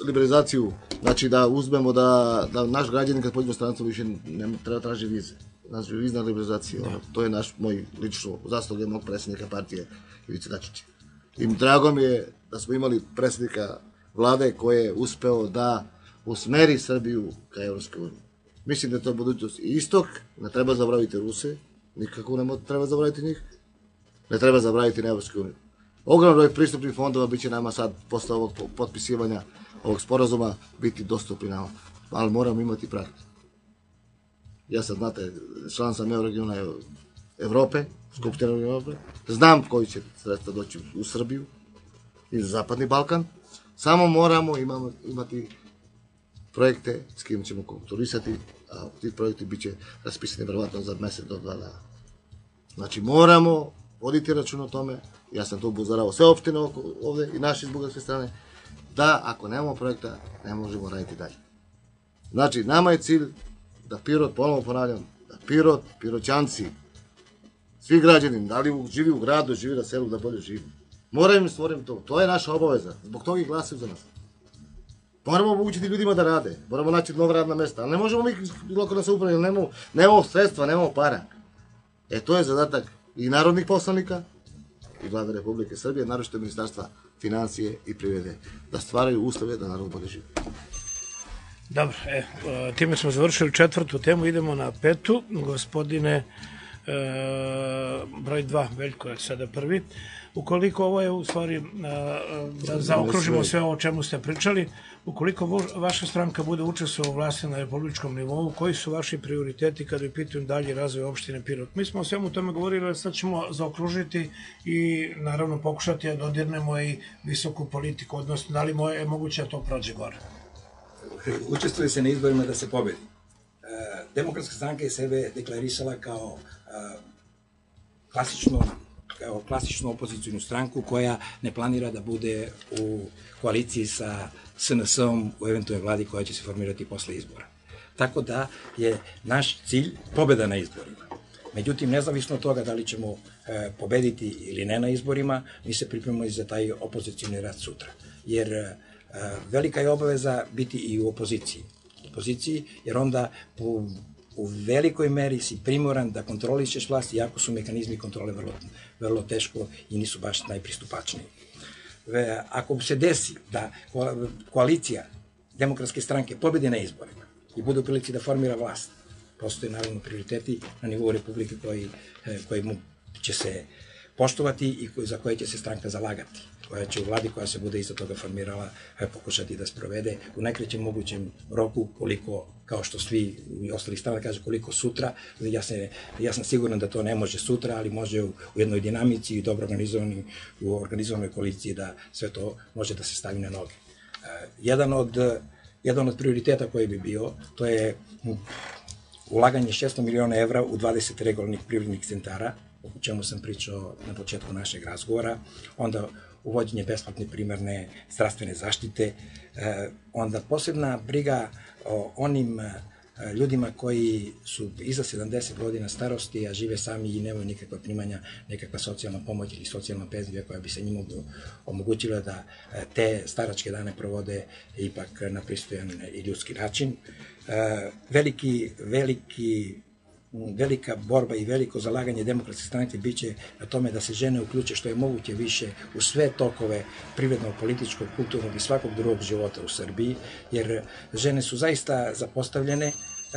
liberalizaciju, znači da uzmemo da, da naš građanin kad pođe u strancu više ne treba traži vize. znači vizna liberalizacija, ono, to je naš, moj lično zasluge mog predsjednika partije Ivice Dačića. I drago mi je da smo imali predsjednika vlade koji je uspeo da usmeri Srbiju ka Evropskoj uniji. Mislim da je to budućnost i istok, ne treba zaboraviti Ruse, nikako ne treba zaboraviti njih, ne treba zaboraviti na Evropsku uniju. Ogromno broj pristupnih fondova bit će nama sad, posle ovog potpisivanja ovog sporazuma, biti dostupni nama, ali moramo imati prakt. Ja sad, znate, član sam Euroregiona Evrope, Skupština Evrope, znam koji će sredstva doći u Srbiju i za Zapadni Balkan, samo moramo imamo, imati projekte s kim ćemo konturisati, a ti projekti bit će raspisani verovatno za mesec do dva dana. Znači moramo voditi račun o tome, ja sam to upozoravao sve opštine ovde i naše iz bugarske strane, da ako nemamo projekta ne možemo raditi dalje. Znači nama je cilj da Pirot, ponovno ponavljam, da Pirot, Piroćanci, svi građani, da li živi u gradu, živi na selu, da bolje živi. Moramo im stvoriti to, to je naša obaveza, zbog toga i glasaju za nas. Moramo omogućiti ljudima da rade, moramo naći nova radna mesta, ali ne možemo mi lokalne samouprave, jer nemamo, nemamo sredstva, nemamo para. E to je zadatak i narodnih poslanika, i Vlade Republike Srbije, naročito Ministarstva financije i privrede, da stvaraju uslove da narod bolje živi. Dobro, e, time smo završili četvrtu temu, idemo na petu. Gospodine, e, broj dva, Veljko je sada prvi. Ukoliko ovo je u stvari, da zaokružimo sve ovo o čemu ste pričali, ukoliko vaša stranka bude učestvovala u vlasti na republičkom nivou, koji su vaši prioriteti kada je pitanju dalji razvoj opštine Pirot? Mi smo o svemu tome govorili, ali sad ćemo zaokružiti i naravno pokušati da dodirnemo i visoku politiku, odnosno da li je moguće da to prođe gore? Učestvuje se na izborima da se pobedi. Demokratska stranka je sebe deklarisala kao klasično kao klasičnu opozicijnu stranku koja ne planira da bude u koaliciji sa S N S-om u eventualnoj vladi koja će se formirati posle izbora. Tako da je naš cilj pobeda na izborima. Međutim, nezavisno od toga da li ćemo e, pobediti ili ne na izborima, mi se pripremamo i za taj opozicijni rad sutra. Jer e, velika je obaveza biti i u opoziciji. Opoziciji, jer onda u u velikoj meri si primoran da kontrolišeš vlast, iako su mehanizmi kontrole vrlo, vrlo teško i nisu baš najpristupačniji. Ako se desi da koalicija demokratske stranke pobedi na izborima i bude u prilici da formira vlast, postoje naravno prioriteti na nivou Republike koji, koji mu će se poštovati i za koje će se stranka zalagati, koja će u vladi koja se bude iza toga formirala pokušati da sprovede u najkraćem mogućem roku, koliko, kao što svi i ostali strana kaže, koliko sutra. Ja, se, ja sam siguran da to ne može sutra, ali može u, u jednoj dinamici i dobro organizovanoj, u organizovanoj koaliciji da sve to može da se stavi na noge. Jedan od, jedan od prioriteta koji bi bio, to je ulaganje šesto miliona evra u dvadeset regularnih privrednih centara, o čemu sam pričao na početku našeg razgovora, onda uvođenje besplatne primarne zdravstvene zaštite, onda posebna briga o onim ljudima koji su iza sedamdeset godina starosti, a žive sami i nemaju nikakva primanja, nekakva socijalna pomoć ili socijalna penzija koja bi se njima omogućila da te staračke dane provode ipak na pristojan i ljudski način. Veliki, veliki velika borba i veliko zalaganje demokratske stranke biće na tome da se žene uključe što je moguće više u sve tokove privrednog, političkog, kulturnog i svakog drugog života u Srbiji, jer žene su zaista zapostavljene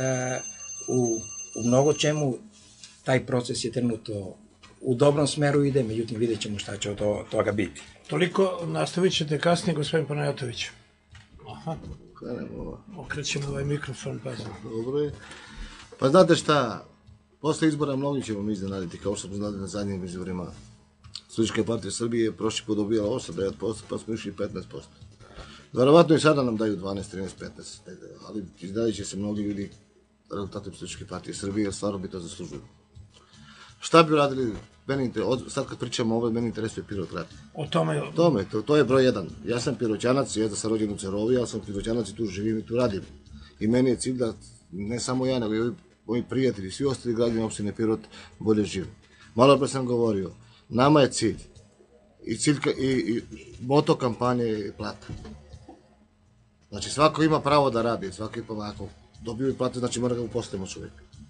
u, u mnogo čemu. Taj proces je trenutno u dobrom smeru ide, međutim vidjet ćemo šta će od toga biti. Toliko, nastavit ćete kasnije, gospodin Panajatović. Aha, okrećemo ovaj mikrofon, pazim. Dobro je. Pa znate šta, posle izbora mnogi ćemo mi iznenaditi, kao što smo znali na zadnjim izborima. Socijalistička partija Srbije prošli put dobijala osam do devet posto, pa smo išli petnaest posto. Verovatno i sada nam daju dvanaest, trinaest, petnaest, ali iznenadit će se mnogi ljudi rezultatom Socijalističke partije Srbije, jer stvarno bi to zaslužili. Šta bi radili, meni, sad kad pričamo o ovoj, meni interesuje Pirot grad. O tome? O tome, to, to je broj jedan. Ja sam Piroćanac, ja sam rođen u Cerovi, ali sam Piroćanac i tu živim i tu radim. I meni je cilj da ne samo ja, nego i moji prijatelji, svi ostali građani opštine Pirot bolje žive. Malo pre sam govorio, nama je cilj i cilj i, i moto kampanje je plata. Znači svako ima pravo da radi, svako ima, ako dobiju i plate, znači mora ga uposlimo čovjeka.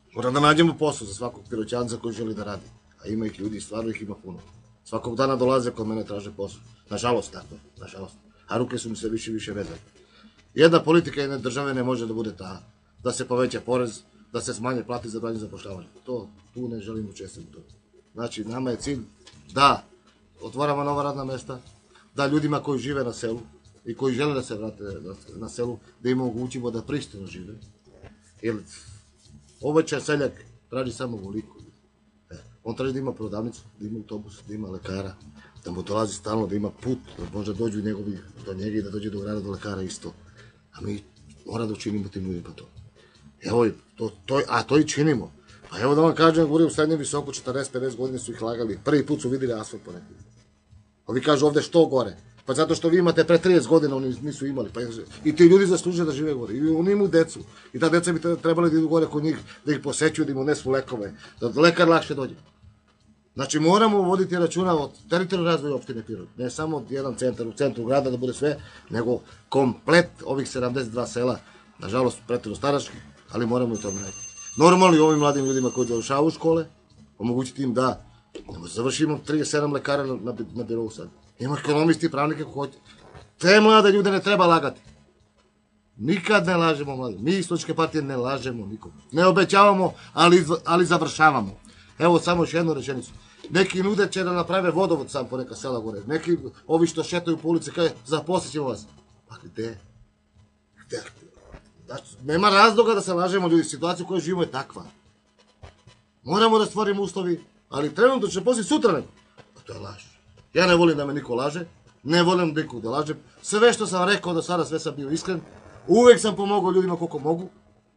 Moram da nađemo posao za svakog Piroćanca koji želi da radi. A ima ih ljudi, stvarno ih ima puno. Svakog dana dolaze kod mene, traže posao. Nažalost, tako je, nažalost. A ruke su mi sve više i više vezane. Jedna politika jedne države ne može da bude ta, da se poveća porez, da se smanje plati za dalje zapošljavanje. To, tu ne želimo učestvati u to. Znači, nama je cilj da otvaramo nova radna mesta, da ljudima koji žive na selu i koji žele da se vrate na, na selu, da im omogućimo da pristojno žive. Jer običan seljak traži samo voliko. E, on traži da ima prodavnicu, da ima autobus, da ima lekara, da mu dolazi stalno, da ima put, da može dođu njegovi, do njega i da dođe do grada, do lekara isto. A mi mora da učinimo tim ljudima to. Evo, to, to, a to i činimo. Pa evo da vam kažem, govorim u srednjem visoko, četrdeset pedeset godine su ih lagali. Prvi put su videli asfalt po nekim. Ovi kažu ovde što gore. Pa zato što vi imate pre trideset godina, oni nisu imali. Pa i ti ljudi zaslužuju da žive gore. I oni imaju decu. I ta deca bi trebali da idu gore kod njih, da ih posećuju, da im unesu lekove. Da lekar lakše dođe. Znači moramo voditi računa od teritorijalnog razvoja opštine Pirot. Ne samo jedan centar u centru grada da bude sve, nego komplet ovih sedamdeset dva sela. Nažalost, pretjerano starački, ali moramo i to raditi. Normalno i ovim mladim ljudima koji završavaju škole, omogućiti im da završimo trideset sedam lekara na, na, na birovu sad. Ima ekonomisti i pravnike ko hoće. Te mlade ljude ne treba lagati. Nikad ne lažemo mlade. Mi iz Socijalističke partije ne lažemo nikom. Ne obećavamo, ali, ali završavamo. Evo samo još jednu rečenicu. Neki ljude će da naprave vodovod sam po neka sela gore. Neki ovi što šetaju po ulici kaže zaposlit ćemo vas. Pa gde? Gde? Znači, nema razloga da se lažemo ljudi. Situacija u kojoj živimo je takva. Moramo da stvorimo uslovi, ali trenutno će poslije sutra nego. Pa to je laž. Ja ne volim da me niko laže. Ne volim da nikog da lažem. Sve što sam rekao do sada, sve sam bio iskren. Uvek sam pomogao ljudima koliko mogu.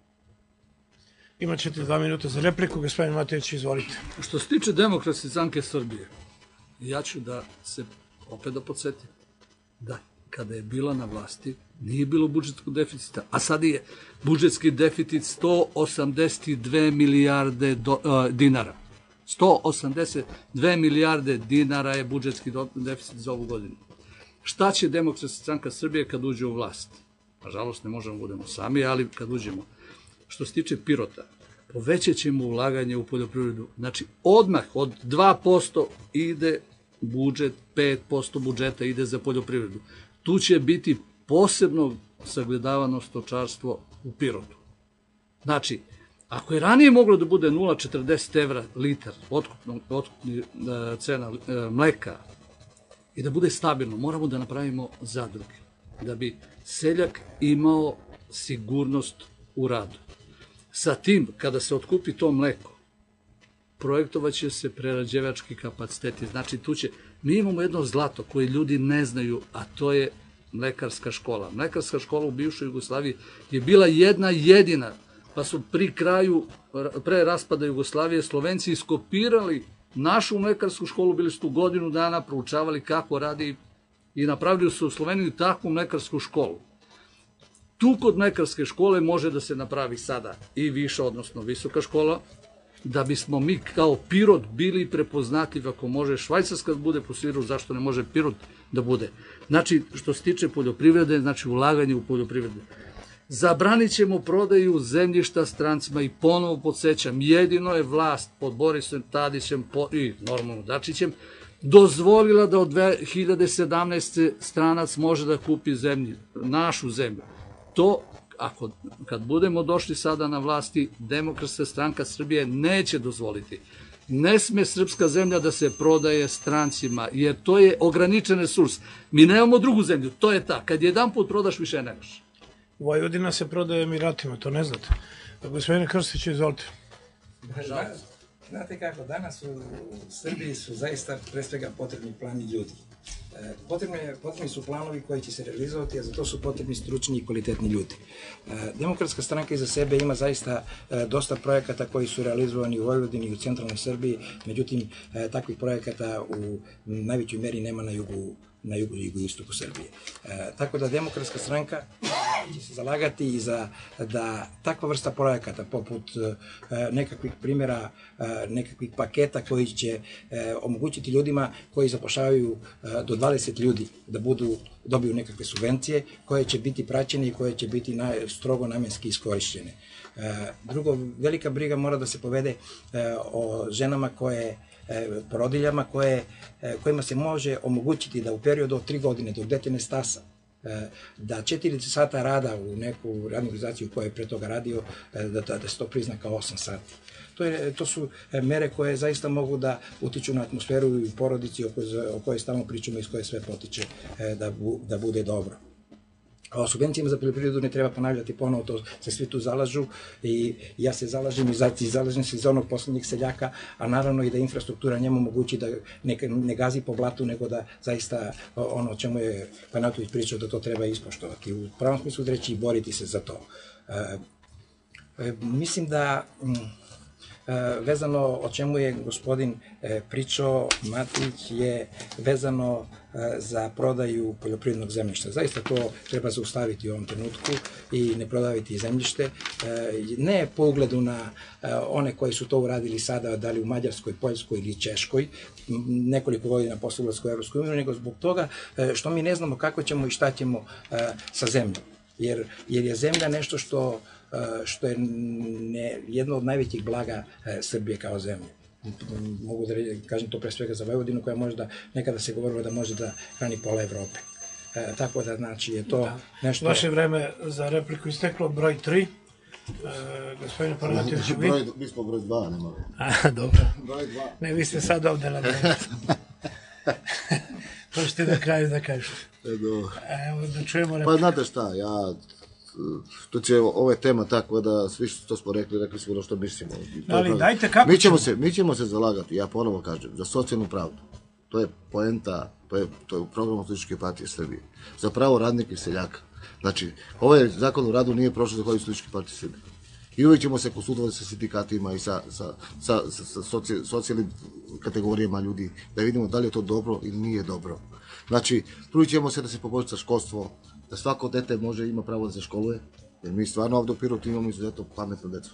Imat ćete dva minuta za repliku. Gospodin Matejić, izvolite. Što se tiče Demokratske stranke Srbije, ja ću da se opet da podsjetim da kada je bila na vlasti nije bilo budžetskog deficita, a sad je budžetski deficit sto osamdeset dve milijarde do, uh, dinara. sto osamdeset dve milijarde dinara je budžetski do, deficit za ovu godinu. Šta će Demokratska stranka Srbije kad uđe u vlast? Nažalost, ne možemo budemo sami, ali kad uđemo. Što se tiče Pirota, povećat ćemo ulaganje u poljoprivredu. Znači, odmah od dva posto ide budžet, pet posto budžeta ide za poljoprivredu. Tu će biti posebno sagledavano stočarstvo u Pirotu. Znači, ako je ranije moglo da bude nula zarez četrdeset evra litar otkupni cena mleka i da bude stabilno, moramo da napravimo zadruge, da bi seljak imao sigurnost u radu. Sa tim, kada se otkupi to mleko, projektovaće se prerađevački kapaciteti. Znači, tu će, mi imamo jedno zlato koje ljudi ne znaju, a to je mlekarska škola. Mlekarska škola u bivšoj Jugoslaviji je bila jedna jedina, pa su pri kraju, pre raspada Jugoslavije, Slovenci iskopirali našu mlekarsku školu, bili su tu godinu dana, proučavali kako radi i napravili su u Sloveniji takvu mlekarsku školu. Tu kod mlekarske škole može da se napravi sada i viša, odnosno visoka škola, da bismo mi kao Pirot bili prepoznatljivi. Ako može Švajcarska da bude po sviru, zašto ne može Pirot da bude? Znači, što se tiče poljoprivrede, znači ulaganje u poljoprivrede. Zabranit ćemo prodaju zemljišta strancima i ponovo podsjećam, jedino je vlast pod Borisom Tadićem i normalno Dačićem dozvolila da od dve hiljade sedamnaeste stranac može da kupi zemlju, našu zemlju. To, ako, kad budemo došli sada na vlasti, Demokratska stranka Srbije neće dozvoliti. Ne sme srpska zemlja da se prodaje strancima, jer to je ograničen resurs. Mi nemamo drugu zemlju, to je ta. Kad jedan put prodaš, više nemaš. Vojvodina se prodaje Emiratima, to ne znate. Gospodine Krstić, izvolite. Znate kako, danas u Srbiji su zaista pre svega potrebni plani ljudi. Potrebni, potrebni su planovi koji će se realizovati, a za to su potrebni stručni i kvalitetni ljudi. Demokratska stranka iza sebe ima zaista dosta projekata koji su realizovani u Vojvodini i u centralnoj Srbiji, međutim, takvih projekata u najvećoj meri nema na jugu, na jugu i jugoistoku Srbije. Tako da Demokratska stranka će se zalagati i za da takva vrsta projekata poput nekakvih primjera, nekakvih paketa koji će omogućiti ljudima koji zapošljavaju do dvadeset ljudi da budu, dobiju nekakve subvencije koje će biti praćene i koje će biti strogo namenski iskorišćene. Drugo, velika briga mora da se povede o ženama koje, porodiljama koje, kojima se može omogućiti da u periodu od tri godine dok dete ne stasa, da četrdeset sata rada u neku radnu organizaciju koja je pre toga radio, da, da, da se to prizna kao osam sati. To, je, to su mere koje zaista mogu da utiču na atmosferu i porodici o kojoj, o kojoj stalno pričamo i iz koje sve potiče da, bu, da bude dobro. O subvencijama za poljoprivredu ne treba ponavljati ponovo, to se svi tu zalažu i ja se zalažem i, za, i zalažem se za onog poslednjeg seljaka, a naravno i da infrastruktura njemu omogući da ne, ne gazi po blatu, nego da zaista ono o čemu je Panatović pričao da to treba ispoštovati. U pravom smislu reći i boriti se za to. E, e, mislim da m, vezano o čemu je gospodin pričao, Matić, je vezano za prodaju poljoprivrednog zemljišta. Zaista to treba zaustaviti u ovom trenutku i ne prodaviti zemljište. Ne po ugledu na one koji su to uradili sada, da li u Mađarskoj, Poljskoj ili Češkoj, nekoliko godina posle ulaska u Evropsku uniju, nego zbog toga što mi ne znamo kako ćemo i šta ćemo sa zemljom. Jer, jer je zemlja nešto što što je ne, jedno od najvećih blaga e, Srbije kao zemlje. Mogu da kažem to pre svega za Vojvodinu, koja možda, nekada se govorilo da može da hrani pola Evrope. E, tako da, znači, je to da. Nešto... Vaše vreme za repliku isteklo, broj tri. E, gospodine Panatoviću, vi? Broj, mi smo broj dva, nema. A, dobro. Broj dva. Ne, vi ste sad ovde na broj. To ćete na kraju da kažete. Evo, da čujemo repliku. Pa znate šta, ja... To će, ovo je tema takva da svi što smo rekli, rekli smo ono što mislimo. Ali dajte kako mi ćemo se, mi ćemo se zalagati, ja ponovo kažem, za socijalnu pravdu. To je poenta, to je, to je u programu Socijalističke partije Srbije. Za pravo radnika i seljaka. Znači, ovaj zakon o radu nije prošao za Socijalističke partije Srbije. I uvijek ćemo se konsultovati sa sindikatima i sa, sa, sa, sa, sa soci, socijalnim kategorijama ljudi, da vidimo da li je to dobro ili nije dobro. Znači, trudit ćemo se da se poboljša školstvo, da svako dete može ima pravo da se školuje, jer mi stvarno ovdje u Pirotu imamo izuzetno pametnu decu.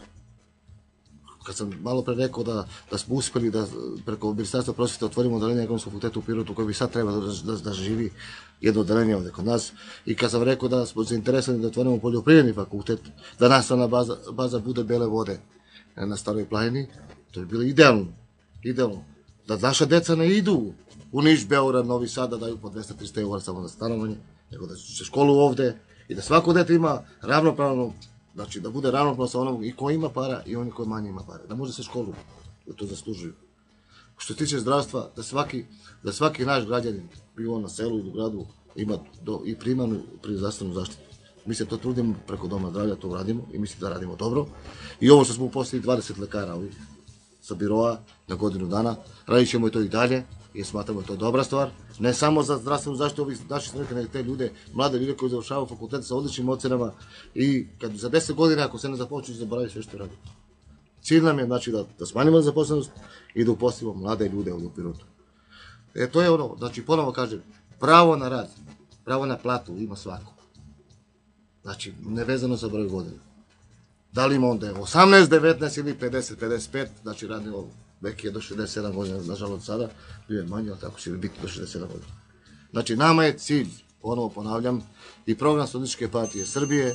Kad sam malo pre rekao da, da smo uspeli da preko Ministarstva prosvete otvorimo odeljenje Ekonomskog fakulteta u Pirotu, koji bi sad trebalo da, da, da živi jedno odeljenje ovdje kod nas, i kad sam rekao da smo zainteresovani da otvorimo poljoprivredni fakultet, da nastavna baza, baza bude Bele Vode na Staroj planini, to je bilo idealno, idealno. Da naša deca ne idu u Niš, Beograd, Novi Sad, da daju po dvesta do trista eura samo na stanovanje, nego da se školu ovde i da svako dete ima ravnopravno, znači da bude ravnopravno sa onom i ko ima para i oni koji manje ima para, da može se školu, da to zaslužuju. Što se tiče zdravstva, da svaki, da svaki naš građanin, bio na selu ili u gradu, ima do, i primarnu zdravstvenu zaštitu. Mi se to trudimo preko Doma zdravlja, to radimo i mislim da radimo dobro. I ovo što smo uposlili dvadeset lekara ovih sa biroa na godinu dana, radit ćemo i to i dalje, jer smatramo da to je dobra stvar, ne samo za zdravstvenu zaštitu ovih naših stanovnika, nego te ljude, mlade ljude koji završavaju fakultet sa odličnim ocenama i kad za deset godina ako se ne započne, zaboraviti sve što radi. Cilj nam je znači da, da smanjimo zaposlenost i da uposlimo mlade ljude ovdje u Pirotu. E to je ono, znači ponovo kažem, pravo na rad, pravo na platu ima svako. Znači, nevezano za broj godina. Da li ima onda osamnaest, devetnaest ili pedeset, pedeset pet, znači radni vek je do šezdeset sedam godina, nažalost sada, bio je manje, ali tako će biti do šezdeset sedam godina. Znači, nama je cilj, ponovo ponavljam, i program Socijalističke partije Srbije,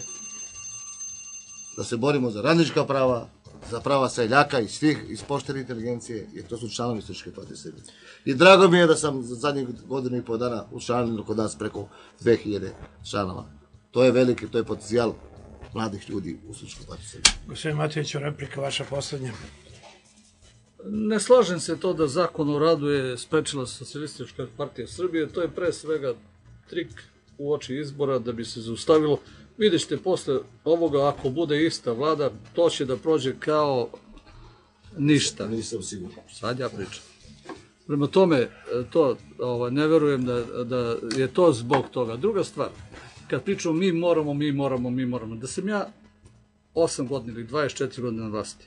da se borimo za radnička prava, za prava seljaka i svih iz poštene inteligencije, jer to su članovi Socijalističke partije Srbije. I drago mi je da sam za zadnjih godinu i po dana učlanjen kod nas preko dve hiljade članova. To je veliki, to je potencijal mladih ljudi u Socijalističkoj partiji Srbije. Gospodin Matijević, replika vaša poslednja. Ne slažem se to da zakon o radu je sprečila Socijalistička partija Srbije, to je pre svega trik u oči izbora da bi se zaustavilo. Vidjet ćete posle ovoga, ako bude ista vlada, to će da prođe kao ništa. Nisam siguran. Sad ja pričam. Prema tome, to, ovaj, ne verujem da, da je to zbog toga. Druga stvar, kad pričamo mi moramo, mi moramo, mi moramo, da sam ja osam godina ili dvadeset četiri godine na vlasti,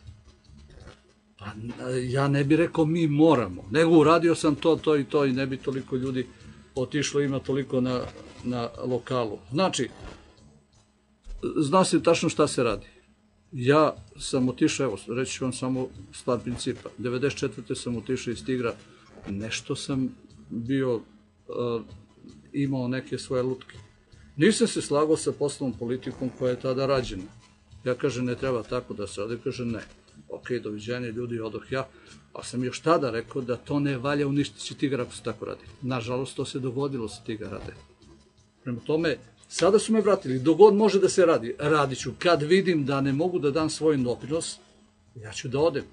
pa ja ne bih rekao mi moramo, nego uradio sam to, to i to i ne bi toliko ljudi otišlo, ima toliko na, na lokalu. Znači, zna se tačno šta se radi. Ja sam otišao, evo, reći ću vam samo stvar principa. devedeset četvrte sam otišao iz Tigra, nešto sam bio, uh, imao neke svoje lutke. Nisam se slagao sa poslovnom politikom koja je tada rađena. Ja kažem, ne treba tako da se radi, kaže ne. Ok, doviđenje ljudi, odoh ja, a sam još tada rekao da to ne valja uništiti Tigar ako se tako radi. Nažalost, to se dogodilo sa Tigar rade. Prema tome, sada su me vratili, dogod može da se radi, radit ću. Kad vidim da ne mogu da dam svoj doprinos, ja ću da odem.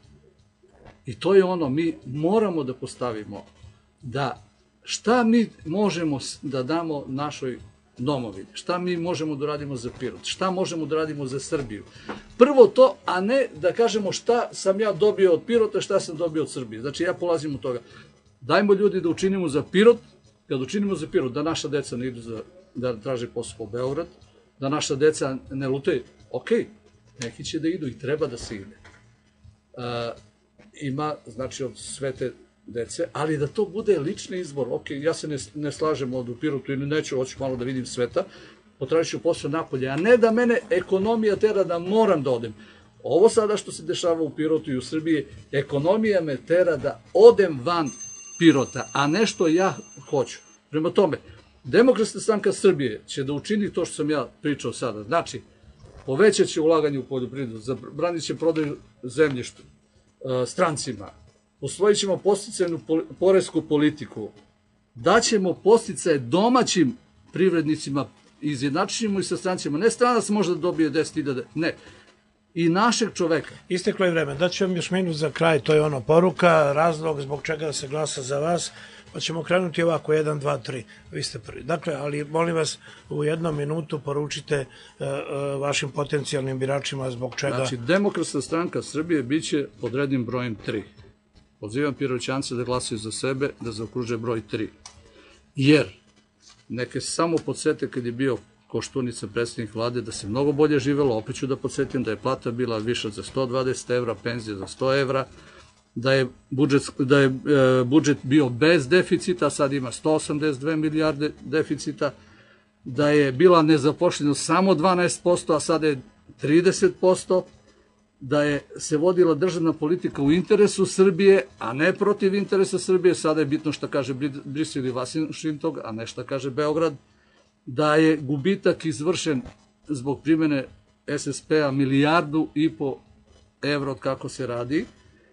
I to je ono, mi moramo da postavimo da šta mi možemo da damo našoj domovini, šta mi možemo da radimo za Pirot, šta možemo da radimo za Srbiju. Prvo to, a ne da kažemo šta sam ja dobio od Pirota, šta sam dobio od Srbije. Znači ja polazim od toga. Dajmo ljudi da učinimo za Pirot, kad učinimo za Pirot, da naša deca ne idu za, da traže posao po Beograd, da naša deca ne lutaju, ok, neki će da idu i treba da se ide. Uh, ima, znači, od sve te dece, ali da to bude lični izbor. Ok, ja se ne, ne slažem od u Pirotu ili neću, hoću malo da vidim sveta, potražit ću posao napolje, a ne da mene ekonomija tera da moram da odem. Ovo sada što se dešava u Pirotu i u Srbiji, ekonomija me tera da odem van Pirota, a ne što ja hoću. Prema tome, Demokratska stranka Srbije će da učini to što sam ja pričao sada. Znači, povećat će ulaganje u poljoprivredu, zabranit će prodaju zemljištu strancima, usvojit ćemo podsticajnu poresku politiku, daćemo podsticaje domaćim privrednicima, izjednačit ćemo i sa strancima. Ne stranac može da dobije deset hiljada, ne. I našeg čoveka. Isteklo je vreme. Daću vam još minut za kraj, to je ono poruka, razlog zbog čega se glasa za vas, pa ćemo krenuti ovako, jedan, dva, tri. Vi ste prvi. Dakle, ali molim vas, u jednom minutu poručite uh, uh, vašim potencijalnim biračima zbog čega... Znači, Demokratska stranka Srbije bit će pod rednim brojem tri. Pozivam Piroćance da glasaju za sebe, da zaokruže broj tri. Jer, neke samo podsete kad je bio Koštunica, predsjednik vlade, da se mnogo bolje živelo, opet ću da podsjetim da je plata bila više za sto dvadeset evra, penzija za sto evra, da je budžet, da je, e, budžet bio bez deficita, sad ima sto osamdeset dve milijarde deficita, da je bila nezapošljenost samo dvanaest posto, a sada je trideset posto, da je se vodila državna politika u interesu Srbije, a ne protiv interesa Srbije, sada je bitno šta kaže Brisel i Vašington, a ne šta kaže Beograd, da je gubitak izvršen zbog primjene S S P-a milijardu i po evra od kako se radi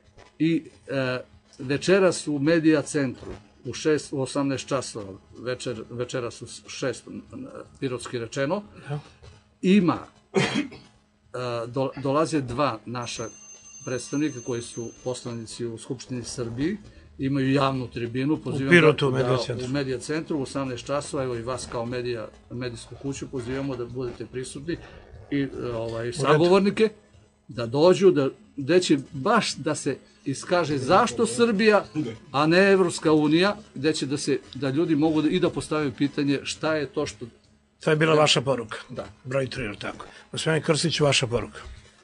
i e, večeras u Medija centru u, šest, u osamnaest časova, večer, večeras u šest, pirotski rečeno, ima, e, do, dolaze dva naša predstavnika koji su poslanici u Skupštini Srbiji, imaju javnu tribinu, pozivam Pirotu, u da, Medija da centru. u Medija centru u osamnaest časova, evo i vas kao medija, medijsku kuću pozivamo da budete prisutni i ovaj, sagovornike, da dođu, da, gde će baš da se iskaže zašto Srbija, a ne Evropska unija, gde će da se, da ljudi mogu da, i da postavaju pitanje šta je to što... To je bila vaša poruka. Da. Broj tri, ili tako. Gospodin Krstić, vaša poruka.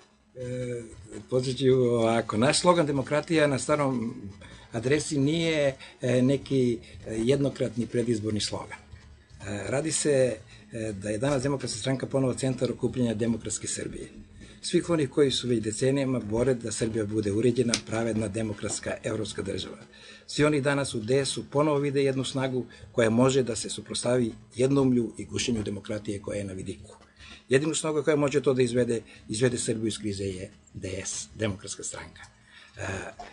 E, Podsjeću ovako, naš slogan demokratija na starom adresi nije e, neki jednokratni predizborni slogan. E, radi se e, da je danas Demokratska stranka ponovo centar okupljanja demokratske Srbije. Svih onih koji su već decenijama bore da Srbija bude uređena, pravedna, demokratska, evropska država. Svi oni danas u D S-u ponovo vide jednu snagu koja može da se suprostavi jednoumlju i gušenju demokratije koja je na vidiku. Jedinu snagu koja može to da izvede, izvede Srbiju iz krize je D S, Demokratska stranka. E,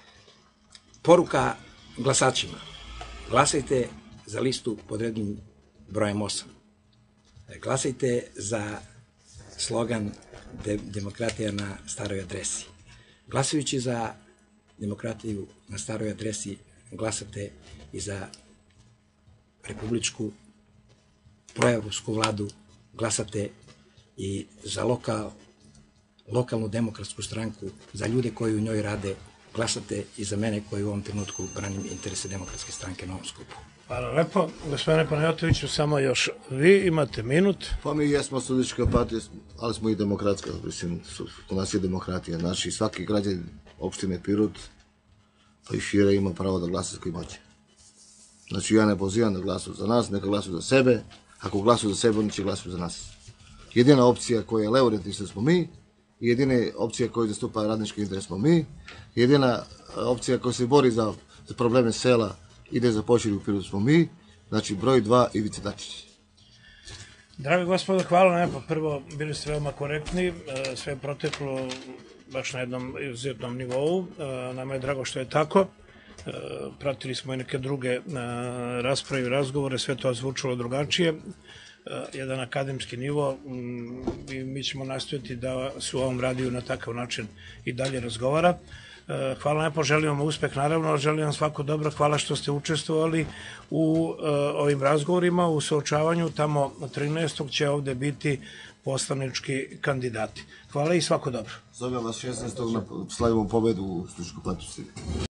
poruka glasačima. Glasajte za listu pod rednim brojem osam. E, glasajte za slogan de, demokratija na staroj adresi. Glasajući za demokratiju na staroj adresi, glasate i za republičku proevropsku vladu, glasate i za lokal, lokalnu demokratsku stranku, za ljude koji u njoj rade, glasate i za mene koji u ovom trenutku branim interese demokratske stranke na ovom skupu. Hvala lepo. Gospodine Panajotoviću, samo još vi imate minut. Pa mi jesmo socijalistička partija, ali smo i demokratska, mislim, u nas je demokratija. Znači, svaki građan opštine Pirot, pa i šire ima pravo da glasa s kojim hoće. Znači, ja ne pozivam da glasuju za nas, neka glasuju za sebe. Ako glasuju za sebe, oni će glasuju za nas. Jedina opcija koja je levorentisna smo mi, jedina opcija koja zastupa radnički interes smo mi, jedina opcija koja se bori za, za probleme sela ide za počeli u periodu smo mi, znači broj dva Ivica Dačić. Dragi gospodo, hvala lepo. Prvo, bili ste veoma korektni, sve je proteklo baš na jednom izuzetnom nivou. Nama je drago što je tako. Pratili smo i neke druge rasprave i razgovore, sve to zvučalo drugačije. Jedan akademski nivo i mi ćemo nastojati da se u ovom radiju na takav način i dalje razgovara. Hvala lepo, želim vam uspeh, naravno, želim vam svako dobro, hvala što ste učestvovali u ovim razgovorima, u suočavanju, tamo trinaestog će ovde biti poslanički kandidati. Hvala i svako dobro. Zovem vas šesnaestog na slavimo pobedu u Stuškoj Platu.